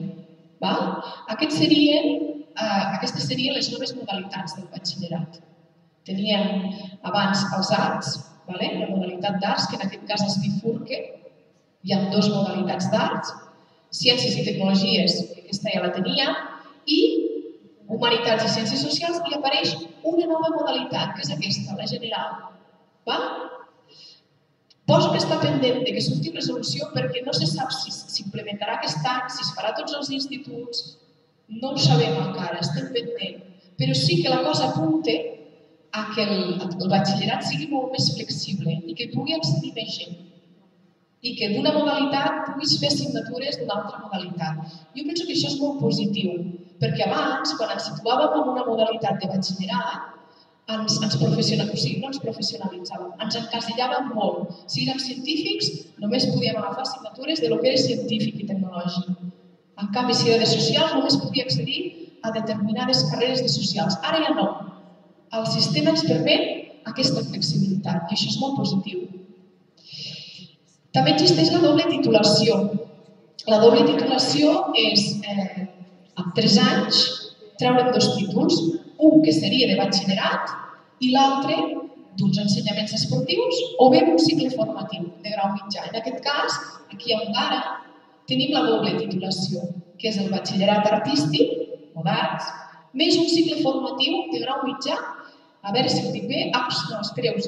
Aquestes serien les noves modalitats del batxillerat. Teníem abans els arts, la modalitat d'arts, que en aquest cas es bifurca, hi ha dues modalitats d'arts, Ciències i Tecnologies, que aquesta ja la tenia, i Humanitats i Ciències Socials, i apareix una nova modalitat, que és aquesta, la general. Poso que està pendent que surti resolució perquè no se sap si s'implementarà aquest any, si es farà a tots els instituts, no ho sabem encara, estem pendent. Però sí que la cosa apunta a que el batxillerat sigui molt més flexible i que pugui accedir més gent. I que d'una modalitat puguis fer assignatures d'una altra modalitat. Jo penso que això és molt positiu, perquè abans, quan ens situàvem en una modalitat de batxillerat, ens professionalitzàvem, ens encasillàvem molt. Si érem científics, només podíem agafar assignatures de lo que era científic i tecnològic. En canvi, si era de socials, només podia accedir a determinades carreres de socials. Ara ja no. El sistema ens permet aquesta flexibilitat i això és molt positiu. També existeix la doble titulació. La doble titulació és, en 3 anys, treure'm 2 títols, un que seria de batxillerat i l'altre d'uns ensenyaments esportius o bé d'un cicle formatiu de grau mitjà. En aquest cas, aquí a Ondara, tenim la doble titulació, que és el batxillerat artístic, o d'arts, més un cicle formatiu de grau mitjà. A veure si ho dic bé. No, espereu-vos,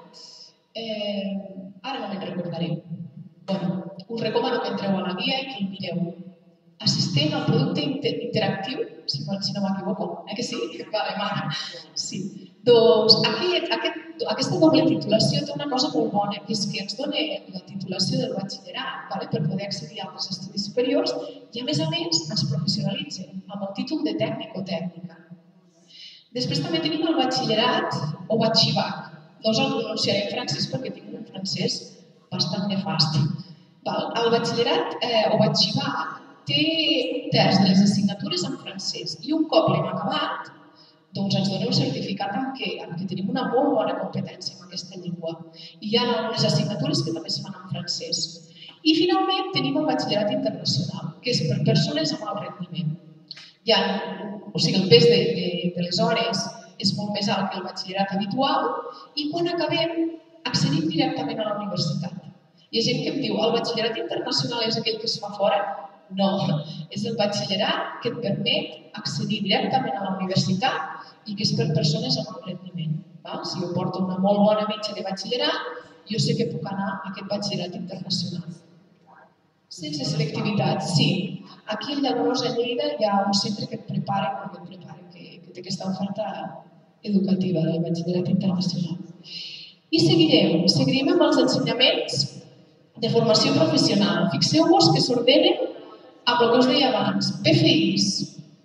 ara no me'n recordaré. Us recomano que entreu a la guia i que el mireu. Assistent al producte interactiu, si no m'equivoco, que sí? Vale, sí. Doncs aquesta doble titulació té una cosa molt bona, que és que ens dona la titulació del batxillerat per poder accedir a altres estudis superiors i, a més, ens professionalitzen amb el títol de tècnic o tècnica. Després també tenim el batxillerat o batxibac. No us el pronunciaré en francès perquè tinc un francès bastant nefast. El batxillerat o batxibac té un terç de les assignatures en francès i un cop l'hem acabat, doncs ens dona un certificat en què tenim una molt bona competència en aquesta llengua. I hi ha algunes assignatures que també es fan en francès. I finalment tenim el batxillerat internacional, que és per persones amb alt rendiment. El pes de les hores és molt més alt que el batxillerat habitual i quan acabem accedim directament a la universitat. Hi ha gent que em diu, el batxillerat internacional és aquell que es fa fora? No, és el batxillerat que et permet accedir directament a la universitat i que és per persones amb alt rendiment. Si jo porto una molt bona mitja de batxillerat, jo sé que puc anar a aquest batxillerat internacional. Sense selectivitat, sí. Aquí a Lladrós, a Lleida, hi ha un centre que et prepara, que té aquesta oferta educativa del batxillerat internacional. I seguirem amb els ensenyaments de formació professional. Fixeu-vos que s'ordenen amb el que us deia abans, PFIs,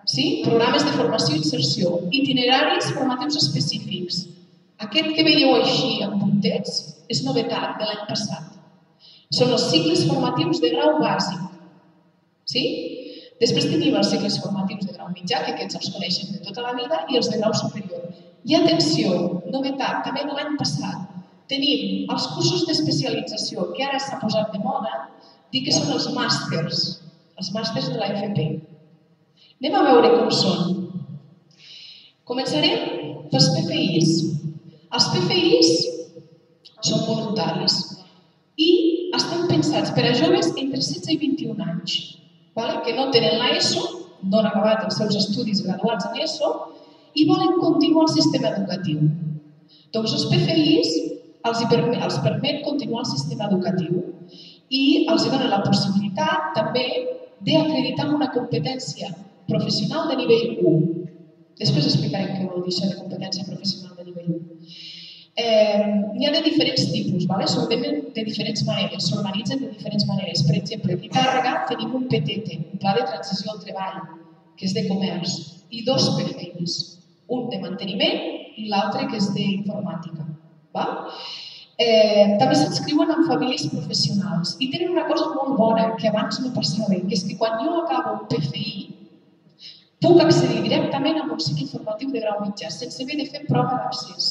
Programes de formació i inserció, itineraris formatius específics. Aquest que veieu així en puntets és novetat de l'any passat. Són els cicles formatius de grau bàsic. Després tenim els cicles formatius de grau mitjà, que aquests els coneixen de tota la vida, i els de grau superior. I atenció, novetat, també de l'any passat, tenim els cursos d'especialització, que ara s'ha posat de moda, dir que són els màsters de la FP. Anem a veure com són. Començarem pels PFIs. Els PFIs són voluntaris i estan pensats per a joves entre 16 i 21 anys, que no tenen l'ESO, no han acabat els seus estudis graduats en ESO i volen continuar el sistema educatiu. Doncs els PFIs els permet continuar el sistema educatiu i els donen la possibilitat també d'acreditar una competència professional de nivell 1. Després explicarem què vol dir això de competència professional de nivell 1. N'hi ha de diferents tipus, s'ordenen de diferents maneres, s'organitzen de diferents maneres. Per exemple, aquí a Tàrrega tenim un PTT, un Pla de Transició al Treball, que és de comerç, i 2 PFIs, un de manteniment i l'altre que és d'informàtica. També s'inscriuen en famílies professionals i tenen una cosa molt bona que abans no passava, que és que quan jo acabo un PFI puc accedir directament a un cicle formatiu de grau mitjà, sense haver de fer prova d'accés.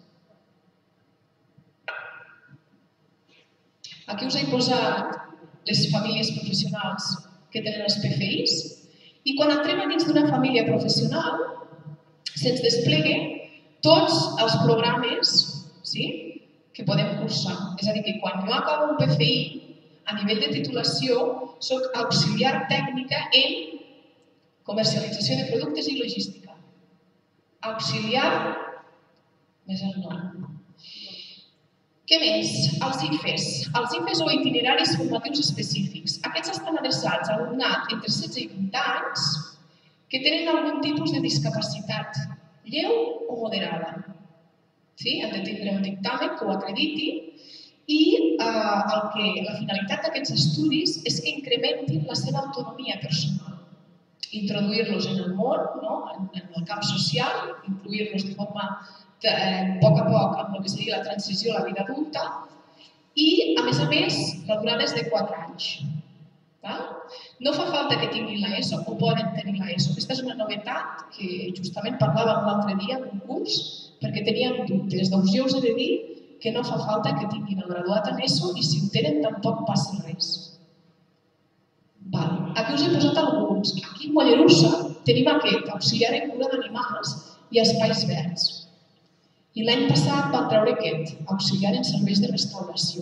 Aquí us he posat les famílies professionals que tenen els PFIs i quan entrem a dins d'una família professional se'ns despleguen tots els programes que podem cursar. És a dir, que quan jo acabo un PFI a nivell de titulació soc auxiliar tècnica en comercialització de productes i logística. Auxiliar més el nom. Què més? Els IFEs. Els IFEs o itineraris formatius específics. Aquests estan adreçats a alumnat entre 16 i 20 anys que tenen algun tipus de discapacitat lleu o moderada. Han de tindre un dictamen que ho acrediti i la finalitat d'aquests estudis és que incrementin la seva autonomia personal. Introduir-los en el món, en el camp social, incluir-los de forma a poc amb el que seria la transició a la vida adulta i, a més, la durada és de 4 anys. No fa falta que tinguin l'ESO o poden tenir l'ESO. Aquesta és una novetat que justament parlàvem l'altre dia en un curs perquè teníem dubtes. Doncs jo us he de dir que no fa falta que tinguin el graduat en ESO i si ho tenen tampoc passa res. Aquí us he posat alguns. Aquí a Mollerussa tenim aquest, auxiliar en cura d'animals i espais verds. I l'any passat vam treure aquest, auxiliar en serveis de restauració.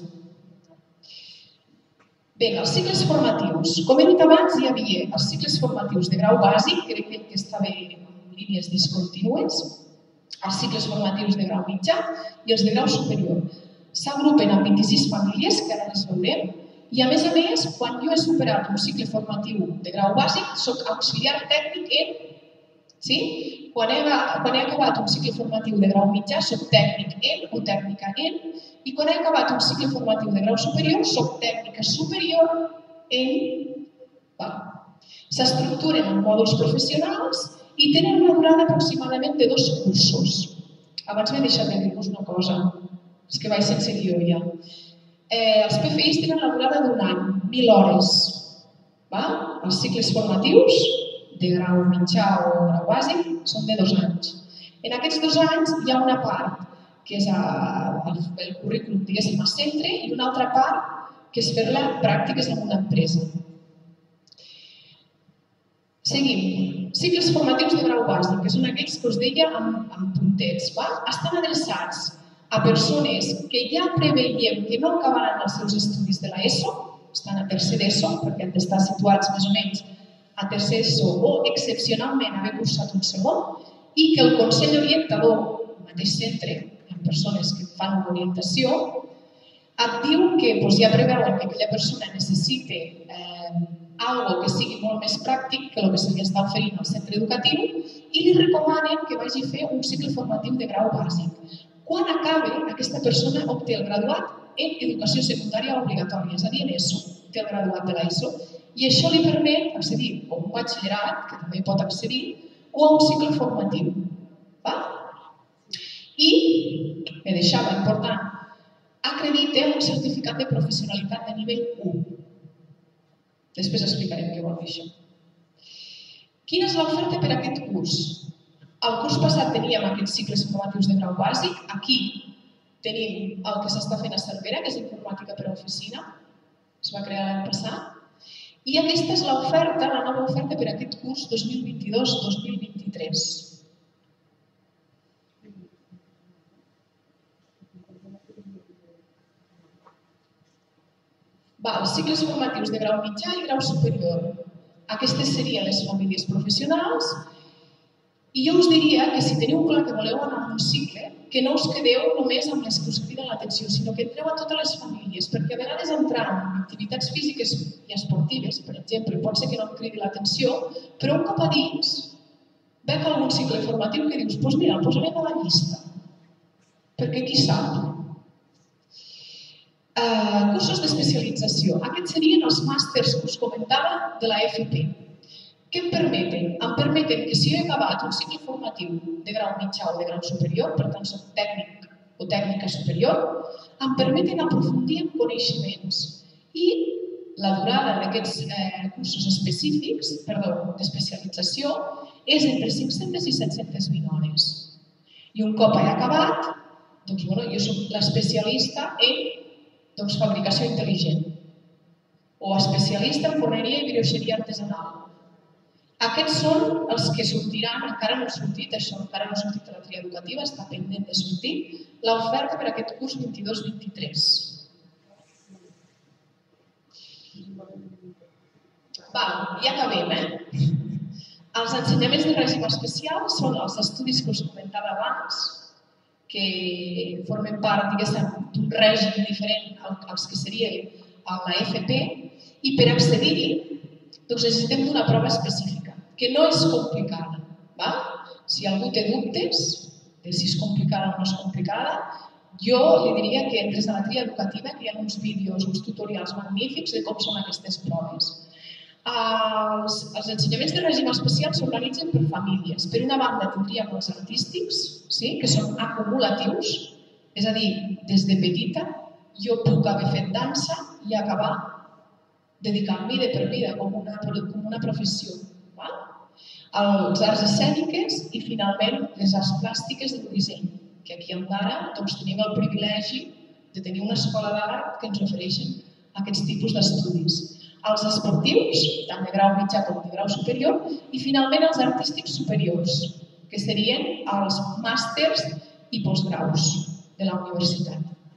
Bé, els cicles formatius. Com he dit abans, hi havia els cicles formatius de grau bàsic, crec que estava en línies discontinues, els cicles formatius de grau mitjà i els de grau superior. S'agrupen en 26 famílies, que ara les veurem, i a més, quan jo he superat un cicle formatiu de grau bàsic, soc auxiliar tècnic en... Quan he acabat un cicle formatiu de grau mitjà, soc tècnic en o tècnica en, i quan he acabat un cicle formatiu de grau superior, soc tècnica superior en... S'estructuren en mòduls professionals i tenen una durada aproximadament de 2 cursos. Abans m'he deixat de dir-vos una cosa, és que vaig sense guió ja. Els PFIs tenen la durada d'un any, 1.000 hores. Els cicles formatius de grau mitjà o grau bàsic són de 2 anys. En aquests 2 anys hi ha una part que és el currículum, diguéssim, a centre i una altra part que és fer-la pràctiques en una empresa. Seguim. Cicles formatius de grau bàsic, que són aquells que us deia amb puntets. Estan adreçats a persones que ja preveiem que no acabaran els seus estudis de l'ESO, estan a tercer d'ESO, perquè han d'estar situats més o menys a tercer d'ESO o excepcionalment haver cursat un segon, i que el Consell Orientador, el mateix centre, en persones que fan una orientació, et diu que ja preveuen que aquella persona necessita algo que sigui molt més pràctic que el que se li està oferint al centre educatiu i li recomanen que vagi a fer un cicle formatiu de grau bàsic. Quan acabi, aquesta persona obté el graduat en educació secundària obligatòria, és a dir, en ESO, té el graduat de l'ESO, I això li permet accedir a un batxillerat, que també pot accedir, o a un cicle formatiu. I, me deixava important, acredita un certificat de professionalitat de nivell 1. Després explicarem què vol dir això. Quina és l'oferta per a aquest curs? El curs passat teníem aquests cicles formatius de grau bàsic. Aquí tenim el que s'està fent a Cervera, que és informàtica per a oficina. Es va crear l'any passat. I aquesta és l'oferta, la nova oferta per a aquest curs 2022-2023. Cicles formatius de grau mitjà i grau superior. Aquestes serien les famílies professionals. I jo us diria que si teniu clar que voleu anar a un cicle, que no us quedeu només amb les que us criden l'atenció, sinó que entreu a totes les famílies, perquè a vegades entrar en activitats físiques i esportives, per exemple, pot ser que no em cridi l'atenció, però un cop a dins, veig algun cicle formatiu que dius, doncs mira, el posarem a la llista, perquè qui sap. Cursos d'especialització. Aquests serien els màsters que us comentava de la FP. Què em permeten? Em permeten que si jo he acabat un cicle formatiu de grau mitjà o de grau superior, per tant soc tècnic o tècnica superior, em permeten aprofundir en coneixements. I la durada d'aquests cursos específics, d'especialització, és entre 500 i 720 hores. I un cop he acabat, doncs jo soc l'especialista en fabricació intel·ligent o especialista en forneria i brioixeria artesanal. Aquests són els que sortiran, encara no ha sortit, això encara no ha sortit a la tria educativa, està pendent de sortir, l'oferta per a aquest curs 22-23. Ja acabem, Els ensenyaments de règim especial són els estudis que us comentava abans, que formen part, d'un règim diferent als que seria a la FP, i per accedir-hi necessitem d'una prova específica, que no és complicada. Si algú té dubtes de si és complicada o no és complicada, jo li diria que entres a la tria educativa, que hi ha uns vídeos, uns tutorials magnífics de com són aquestes proves. Els ensenyaments de règim especial s'organitzen per famílies. Per una banda tindríem els artístics, que són acumulatius, és a dir, des de petita jo puc haver fet dansa i acabar dedicant-m'hi de per vida com una professió. Els arts escèniques i finalment les arts plàstiques del disseny, que aquí a Ondara tenim el privilegi de tenir una escola d'art que ens ofereixen aquests tipus d'estudis. Els esportius, tant de grau mitjà com de grau superior, i finalment els artístics superiors, que serien els màsters i postgraus de la universitat.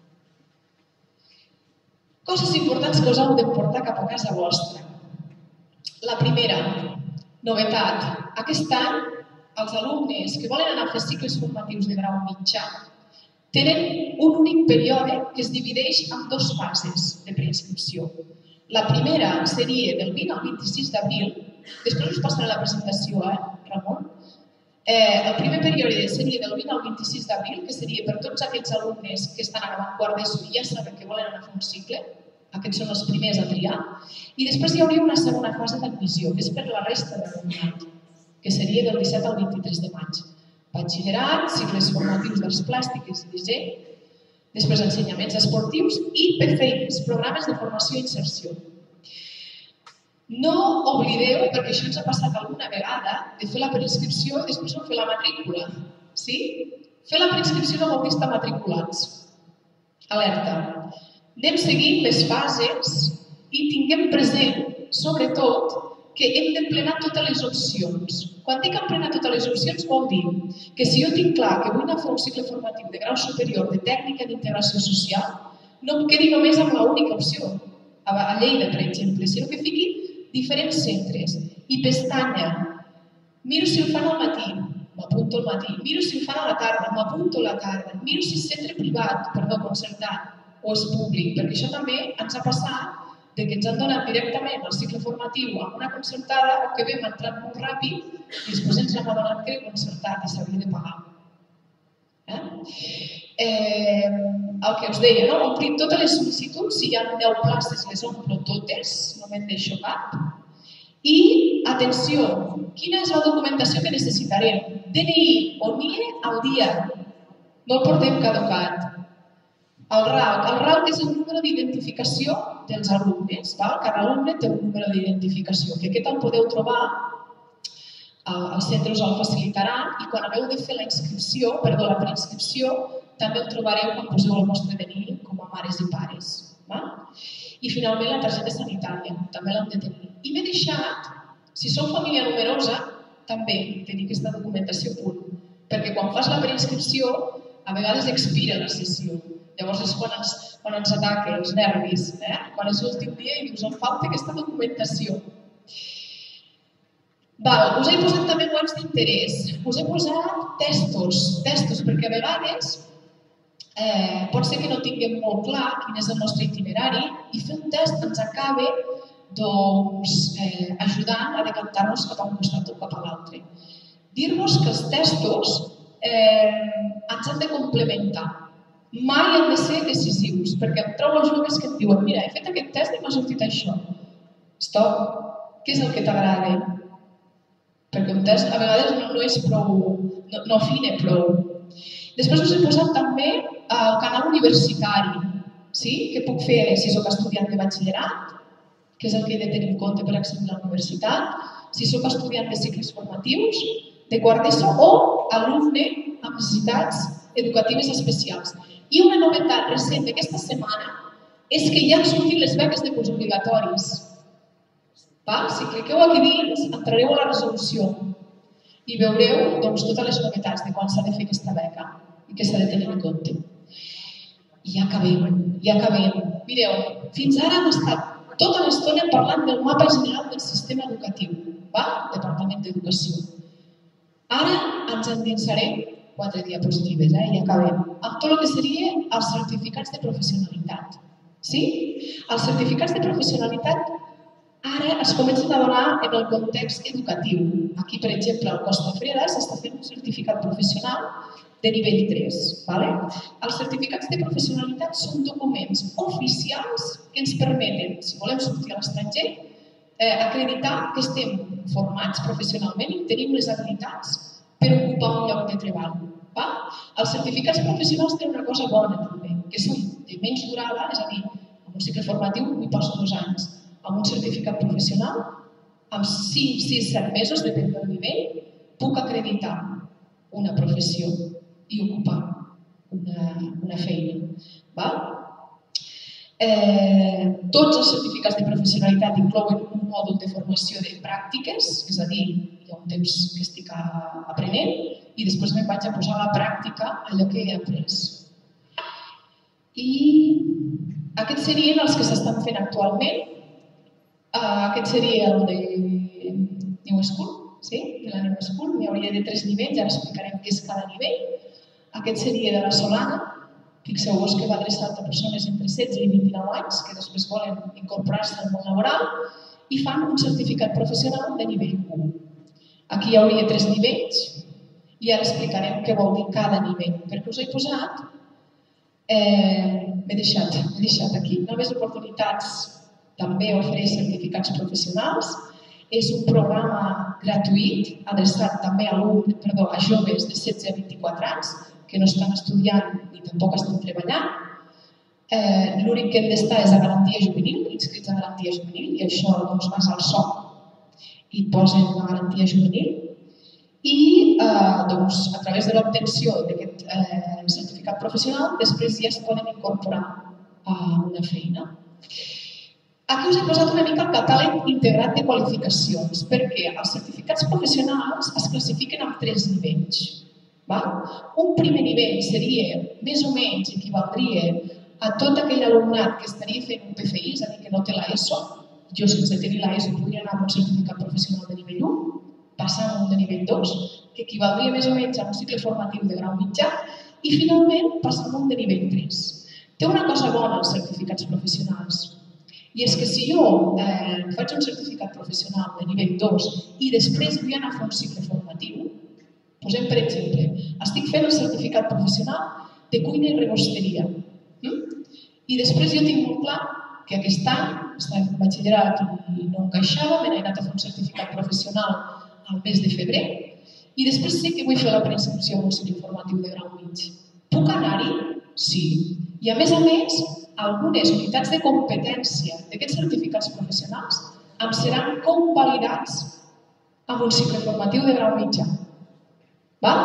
Coses importants que us heu de portar cap a casa vostra. La primera, novetat. Aquest any, els alumnes que volen anar a fer cicles formatius de grau mitjà tenen un únic període que es divideix en 2 fases de preinscripció. La primera seria del 20 al 26 d'abril, després us passaré la presentació, Ramon. El primer període seria del 20 al 26 d'abril, que seria per tots aquells alumnes que estan acabant quart d'ESO i ja saben que volen anar a fer un cicle, aquests són els primers a triar, i després hi hauria una segona fase d'admissió, que és per la resta de l'alumnat, que seria del 17 al 23 de maig. Batxillerat, cicles formatius d'arts plàstiques i disseny, després ensenyaments esportius i per feines, programes de formació i inserció. No oblideu, perquè això ens ha passat alguna vegada, de fer la preinscripció i després no fer la matrícula. Fer la preinscripció no vol dir estar matriculats. Alerta. Anem seguint les fases i tinguem present, sobretot, que hem d'emplenar totes les opcions. Quan dic emplenar totes les opcions vol dir que si jo tinc clar que vull anar a fer un cicle formatiu de grau superior de tècnica d'integració social, no em quedi només amb l'única opció, a Lleida, per exemple, sinó que fiqui diferents centres i pestanya. Miro si el fan al matí, m'apunto al matí. Miro si el fan a la tarda, m'apunto a la tarda. Miro si és centre privat, concertat, o és públic, perquè això també ens ha passat que ens han donat directament el cicle formatiu amb una concertada o que hem entrat molt ràpid i després ens hem adonat que era concertat i s'havia de pagar. El que us deia, omplir totes les sol·licituds, si hi ha 10 places les omplo totes, no me'n deixo cap. I, atenció, quina és la documentació que necessitarem? DNI o NIE al dia, no el portem caducat. El RAU, que és el número d'identificació dels alumnes. Cada alumne té un número d'identificació, que aquest el podeu trobar, els centres el facilitaran, i quan hagueu de fer la preinscripció, també el trobareu quan poseu el vostre DNI com a mares i pares. I finalment la targeta sanitària, també l'hem de tenir. I m'he deixat, si sou família numerosa, també tenir aquesta documentació a punt, perquè quan fas la preinscripció, a vegades expira la sessió. Llavors és quan ens ataca els nervis, quan és l'últim dia i dius, em falta aquesta documentació. Us he posat també webs d'interès, us he posat testos, perquè a vegades pot ser que no tinguem molt clar quin és el nostre itinerari i fer un test ens acaba ajudant a decantar-nos cap a un costat o cap a l'altre. Dir-vos que els testos ens han de complementar. Mai han de ser decisius, perquè em trobo joves que em diuen mira, he fet aquest test i m'ha sortit això. Stop! Què és el que t'agrada? Perquè un test a vegades no és prou, no afina prou. Després us he posat també el canal universitari, que puc fer si soc estudiant de batxillerat, que és el que he de tenir en compte per accedir a la universitat, si soc estudiant de cicles formatius, de quart d'ESO o alumne amb necessitats educatives especials. I una novetat recent d'aquesta setmana és que ja han sortit les beques de postobligatoris. Si cliqueu aquí dins, entrareu a la resolució i veureu totes les novetats de quan s'ha de fer aquesta beca i què s'ha de tenir en compte. I ja acabem. Mireu, fins ara hem estat tota l'estona parlant del mapa general del sistema educatiu, Departament d'Educació. Ara ens endinsarem 4 diapositives, i acabem, amb tot el que serien els certificats de professionalitat. Els certificats de professionalitat ara es comencen a donar en el context educatiu. Aquí, per exemple, al Costa Freda s'està fent un certificat professional de nivell 3. Els certificats de professionalitat són documents oficials que ens permeten, si volem sortir a l'estranger, acreditar que estem formats professionalment i tenim les habilitats per ocupar un lloc de treball. Els certificats professionals tenen una cosa bona també, que són de menys durada, és a dir, en un cicle formatiu m'hi poso 2 anys. Amb un certificat professional, amb 5, 6, 7 mesos, depèn del nivell, puc acreditar una professió i ocupar una feina. Tots els certificats de professionalitat inclouen un mòdul de formació de pràctiques, és a dir, hi ha un temps que estic aprenent i després me'n vaig a posar a la pràctica allò que he après. I aquests serien els que s'estan fent actualment. Aquest seria el de New School, de la New School, n'hi hauria de 3 nivells, ara explicarem què és cada nivell. Aquest seria de la Solana, fixeu-vos que va adreçat a persones entre 16 i 29 anys que després volen incorporar-se al món laboral i fan un certificat professional de nivell 1. Aquí hi hauria 3 nivells i ara explicarem què vol dir cada nivell, perquè us he posat, m'he deixat aquí, noves oportunitats. També ofereix certificats professionals. És un programa gratuït adreçat també a joves de 16 a 24 anys que no estan estudiant ni tampoc estan treballant. L'únic que hem d'estar és a garantia juvenil, inscrits a garantia juvenil, i això vas al SOC i posen la garantia juvenil. I a través de l'obtenció d'aquest certificat professional després ja es poden incorporar a una feina. Aquí us he posat una mica el catàleg integrat de qualificacions, perquè els certificats professionals es classifiquen en 3 nivells. Un primer nivell seria, més o menys, equivaldria a tot aquell alumnat que estaria fent un PFI, és a dir, que no té l'ESO. Jo, sense tenir l'ESO, podria anar amb un certificat professional de nivell 1, passar a un de nivell 2, que equivaldria més o menys a un cicle formatiu de grau mitjà, i finalment passar a un de nivell 3. Té una cosa bona els certificats professionals, i és que si jo faig un certificat professional de nivell 2 i després vull anar a fer un cicle formatiu, posem per exemple, estic fent el certificat professional de cuina i rebosteria. I després jo tinc molt clar que aquest any, estava en batxillerat i no encaixava, me n'he anat a fer un certificat professional al mes de febrer i després sé que vull fer la preinscripció a un cicle formatiu de grau mig. Puc anar-hi? Sí. I a més, algunes unitats de competència d'aquests certificats professionals em seran convalidats amb un cicle formatiu de grau mitjà. Val?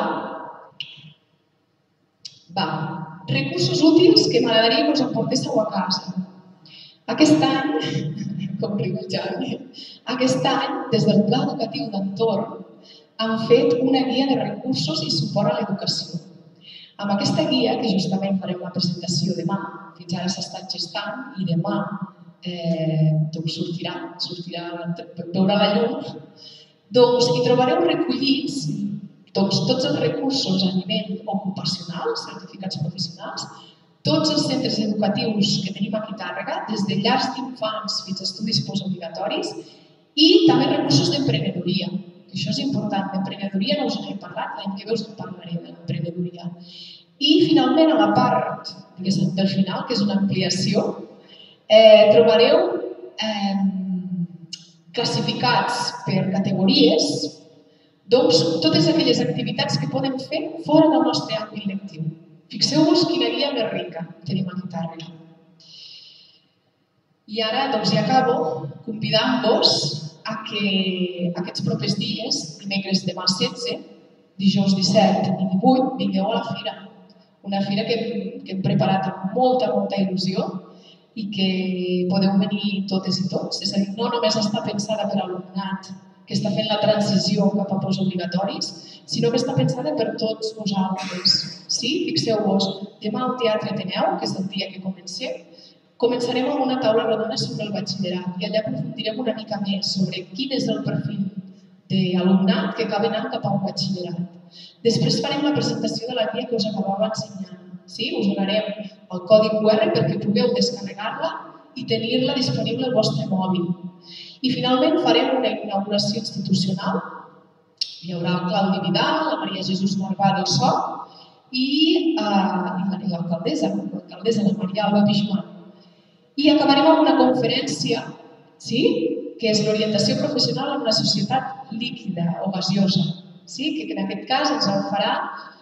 Val. Recursos útils que m'agradaria que us emportéssiu a casa. Aquest any, com riu el Javi, aquest any, des del Pla Educatiu d'Entorn, han fet una guia de recursos i suport a l'educació. Amb aquesta guia, que justament farem la presentació demà, fins ara s'ha estat gestant i demà sortirà, veurà la llum, doncs hi trobareu recollits tots els recursos a nivell ocupacional, certificats professionals, tots els centres educatius que tenim aquí a Tàrrega, des de llars d'infants fins a estudis postobligatoris, i també recursos d'emprenedoria. Això és important, d'emprenedoria no us n'he parlat, l'any que ve us en parlaré de l'emprenedoria. I finalment, a la part del final, que és una ampliació, trobareu classificats per categories totes aquelles activitats que podem fer fora del nostre àmbit lectiu. Fixeu-vos quina guia més rica tenim aquí a Tàrrega. I ara ja acabo convidant-vos a que aquests propers dies, dimecres demà 16, dijous 17 i 18, vingueu a la fira. Una fira que hem preparat amb molta il·lusió i que podeu venir totes i tots. És a dir, no només està pensada per a l'alumnat que està fent la transició cap a postobligatoris, sinó que està pensada per tots vosaltres. Sí? Fixeu-vos, demà al Teatre Ateneu, que és el dia que començarem amb una taula rodona sobre el batxillerat i allà aprofundirem una mica més sobre quin és el perfil d'alumnat que acaba anant cap a un batxillerat. Després farem la presentació de la guia que us acabava ensenyant. Us donarem el codi QR perquè pugueu descarregar-la i tenir-la disponible al vostre mòbil. I finalment farem una inauguració institucional. Hi haurà el Claudi Vidal, la Maria Jesús Narvà del SOC i l'alcaldessa, la Maria Alba Pixman. I acabarem amb una conferència, que és l'orientació professional en una societat líquida o gasiosa, que en aquest cas ens el farà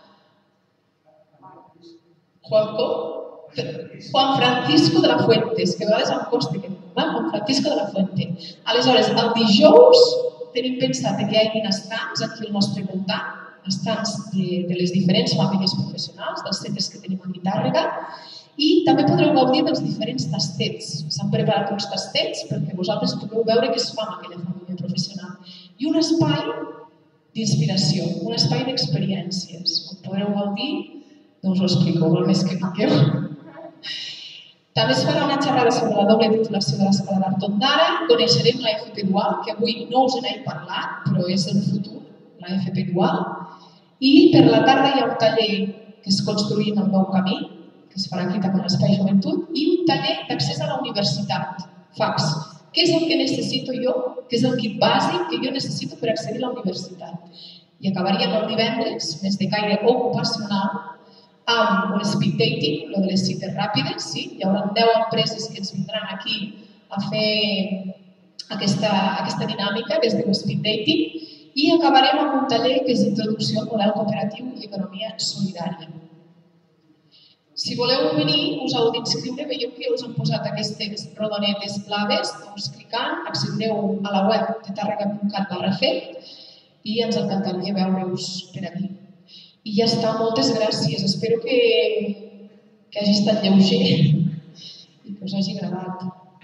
Juan Francisco de la Fuentes, que a vegades em costa que Juan Francisco de la Fuente. Aleshores, el dijous tenim pensat que hi hagi estants aquí al nostre voltant, estants de les diferents famílies professionals, dels centres que tenim aquí a Tàrrega, i també podreu gaudir dels diferents tastets. S'han preparat uns tastets perquè vosaltres pugueu veure què es fa amb aquella família professional. I un espai d'inspiració, un espai d'experiències, on podreu gaudir, no us ho explico, molt més que vingueu. També es farà una xerrada sobre la doble titulació de l'Escola d'Art d'Ondara, coneixerem la FP Dual, que avui no us n'he parlat, però és el futur, la FP Dual. I per la tarda hi ha un taller que es construïm el nou camí, que es farà aquí també a l'Espai Joventut, i un taller d'accés a la universitat, FACS. Què és el que necessito jo? Què és el kit bàsic que jo necessito per accedir a la universitat? I acabaríem el divendres, més de caire ocupacional, amb un speed dating, el de les cites ràpides. Hi haurà 10 empreses que ens vindran aquí a fer aquesta dinàmica que es diu speed dating i acabarem amb un taller que és introducció al model cooperatiu i economia solidària. Si voleu venir, us heu d'inscriure, veieu que us han posat aquestes rodonetes blaves, doncs clicant, accedeu a la web de tarrega.cat/fet i ens encantaria veure-us per aquí. I ja està, moltes gràcies. Espero que hagi estat lleuger i que us hagi agradat.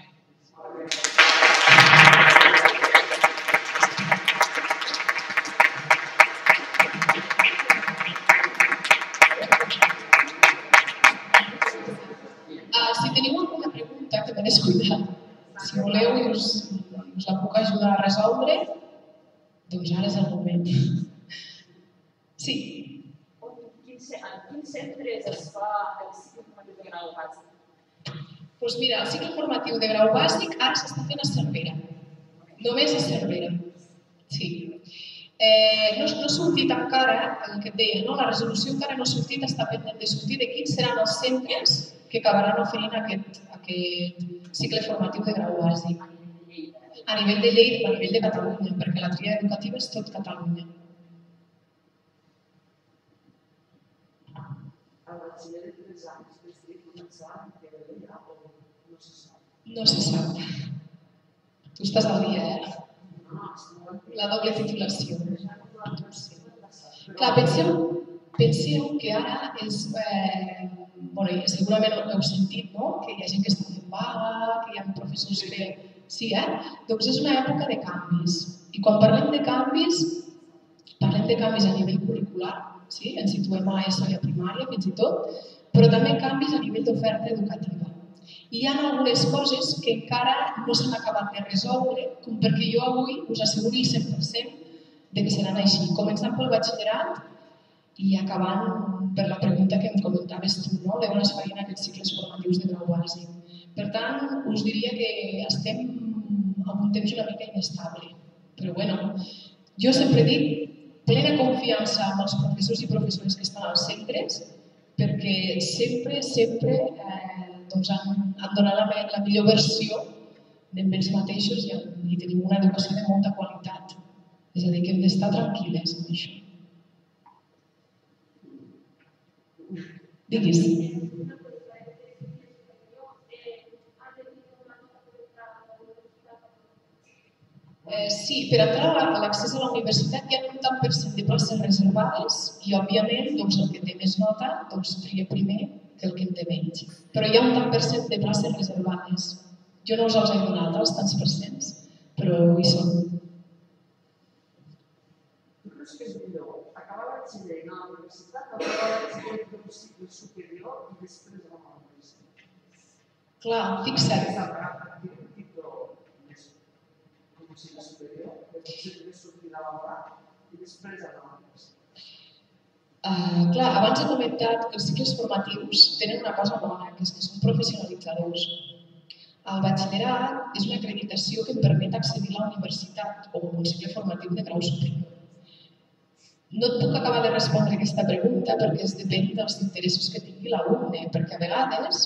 Si teniu alguna pregunta que m'he descuidat, si voleu i us la puc ajudar a resoldre, doncs ara és el moment. Sí. En quins centres es fa el cicle formatiu de grau bàsic? Doncs mira, el cicle formatiu de grau bàsic ara s'està fent a Cervera. Només a Cervera. Sí. No ha sortit encara, el que et deia, no? La resolució encara no ha sortit, està pendent de sortir de quins seran els centres que acabaran oferint aquest cicle formatiu de grau bàsic. A nivell de llei, a nivell de Catalunya, perquè la tria educativa és tot Catalunya. El batxiller de 3 anys, des de començar, que veia o no se sap? No se sap. Tu estàs al dia, La doble titulació. Clar, penseu que ara és... segurament ho heu sentit, no? Que hi ha gent que està fent vaga, que hi ha professors que... Sí, Doncs és una època de canvis. I quan parlem de canvis a nivell curricular, sí? Ens situem a ESO i a primària, fins i tot, però també canvis a nivell d'oferta educativa. I hi ha algunes coses que encara no s'han acabat de resoldre, com perquè jo avui us asseguri el 100% de que seran així. Començant pel batxillerat i acabant per la pregunta que em comentaves tu, no? On es farien aquests cicles formatius de grau bàsic. Per tant, us diria que estem en un temps una mica inestable. Però bueno, jo sempre dic plena confiança amb els professors i professores que estan als centres, perquè sempre han donat la millor versió d'ells mateixos i tenim una educació de molta qualitat. És a dir, que hem d'estar tranquil·les amb això. Digues. Sí, per entrar a l'accés a la universitat hi ha un tant per cent de places reservades i, òbviament, el que té més nota tria primer que el que en té menys. Però hi ha un tant per cent de places reservades. Jo no us els he donat, els tants percents, però hi són. Tu creus que és millor acabar batxiller a la universitat o acabar batxiller d'un cicle superior i després a la universitat? Clar, fixa't. Adquirir un títol més com a cicle superior, després sortir a laborar i després a la universitat. Clar, abans he comentat que els cicles formatius tenen una cosa bona, que és que són professionalitzadors. El batxillerat és una acreditació que em permet accedir a la universitat o a un cicle formatiu de grau superior. No et puc acabar de respondre aquesta pregunta perquè depèn dels interessos que tingui l'alumne, perquè a vegades,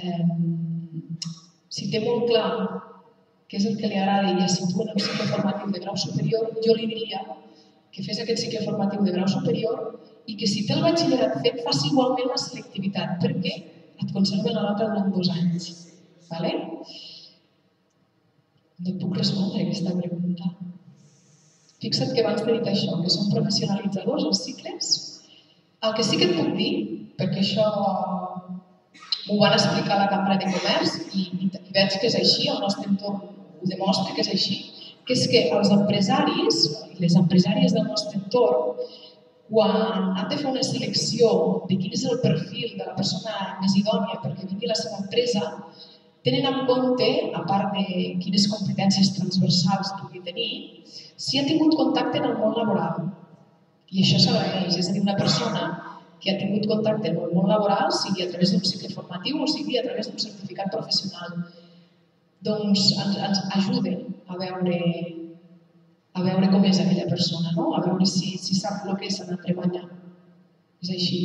si té molt clar què és el que li agrada i es situa en el cicle formatiu de grau superior, jo li diria que fes aquest cicle formatiu de grau superior i que si té el batxillerat fet, faci igualment la selectivitat, perquè et conserven la nota durant 2 anys. Vale? No et puc respondre aquesta pregunta. Fixa't que abans t'he dit això, que són professionalitzadors els cicles. El que sí que et puc dir, perquè això m'ho van explicar a la Cambra de Comerç i veig que és així, el nostre entorn ho demostra que és així, que és que els empresaris i les empresàries del nostre entorn, quan han de fer una selecció de quin és el perfil de la persona més idònia perquè vingui a la seva empresa, tenen en compte, a part de quines competències transversals pugui tenir, si ha tingut contacte en el món laboral. I això s'agraeix, és a dir, una persona que ha tingut contacte en el món laboral, sigui a través d'un cicle formatiu o sigui a través d'un certificat professional, doncs ens ajuda a veure com és aquella persona, no? A veure si sap el que és anar a treballar. És així.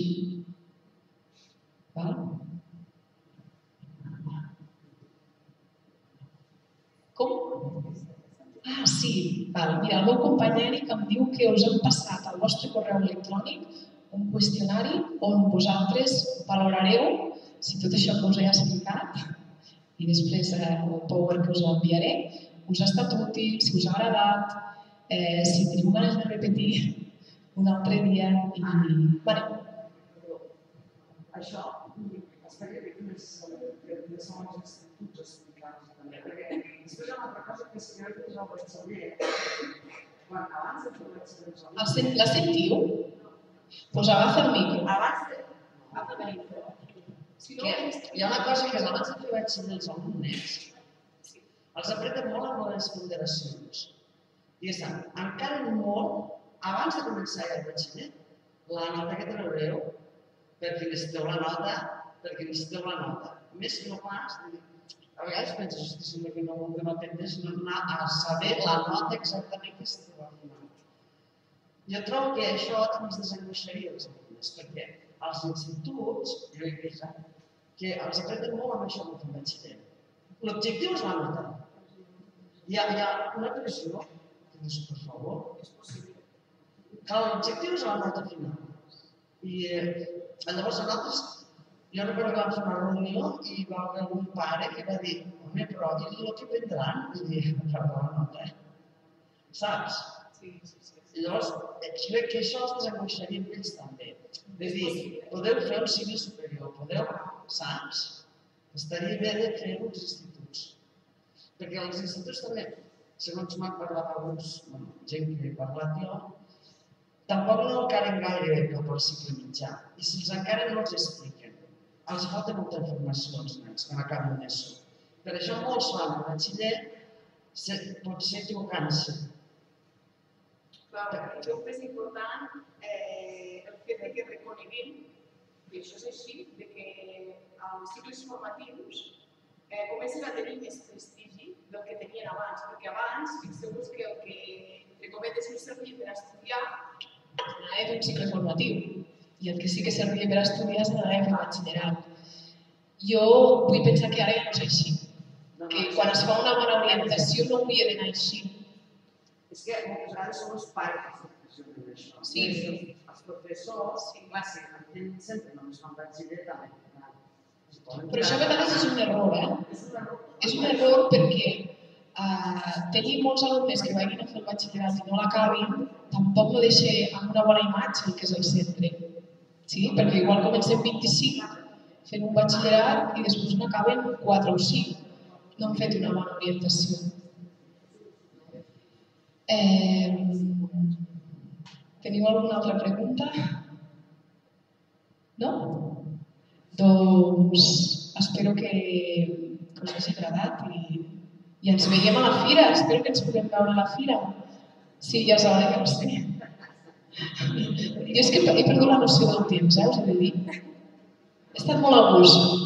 Val? Com? Ah, sí. Val. Mira, el meu company Eric em diu que us han passat al vostre correu electrònic un qüestionari on vosaltres valorareu si tot això que us he explicat i després el power que us enviaré us ha estat útil, si us ha agradat, si teniu ganes de repetir un altre dia i... Vale. Això estaria bé que més segons instituts explicats també, perquè després hi ha una altra cosa que és que jo és el batxiller, quan abans de fer el batxiller... La sentiu? Doncs agafa el micro. Abans de... Hi ha una cosa que abans de fer batxiller els alumnes els apreten molt amb les ponderacions. I encara molt, abans de començar el batxiller, la nota que traureu, perquè necessiteu la nota, Més que no pas, a vegades penses, hosti, sembla que no tens a saber la nota exactament que es troba al final. Jo trobo que això també es desangoixaria els alumnes, perquè als instituts, jo he vist que els aprenen molt amb això que fan batxiller. L'objectiu és la nota. Hi ha una pressió, que dius, per favor, que l'objectiu és la nota final. I llavors nosaltres, jo recordo que vam fer una reunió i va haver algun pare que va dir, home, però i el que prendran? I dir, per la nota, saps? Sí. I llavors, crec que això els desangoixaria amb ells també. És dir, podeu fer un cicle superior, podeu, saps? Estaria bé de fer-ho als instituts. Perquè als instituts també, segons m'han parlat alguns, gent que he parlat jo, tampoc no encaren gaire cap al cicle mitjà. I si els encaren no els expliquen. Els falta molta informació als nens quan acaben d'ESO. Per això molts fan el batxiller potser equivocant-se. Clar, perquè crec que és important el fet que reconeguem que això és així, que els cicles formatius comencen a tenir més prestigi del que tenien abans, perquè abans, fixeu-vos que el que, entre cometes, no servia per estudiar, s'anava a fer un cicle formatiu, i el que sí que servia per estudiar s'anava a fer batxillerat. Jo vull pensar que ara ja no és així, que quan es fa una bona orientació no hauria d'anar així. És que moltes vegades són els pares que pressionen això. Sí. Els professors, clar, sí, entenen sempre, només fan batxiller també. Però això a vegades és un error, És un error. És un error perquè tenir molts alumnes que vagin a fer el batxillerat i no l'acabin tampoc no deixa amb una bona imatge el que és el centre. Sí? Perquè igual comencem 25 fent un batxillerat i després n'acaben 4 o 5. No han fet una bona orientació. Teniu alguna altra pregunta? No? Doncs espero que us hagi agradat i ens veiem a la fira. Espero que ens puguem veure a la fira. Sí, ja és hora, ja ho sé. Jo és que he perdut la noció del temps, us he de dir. He estat molt a gust.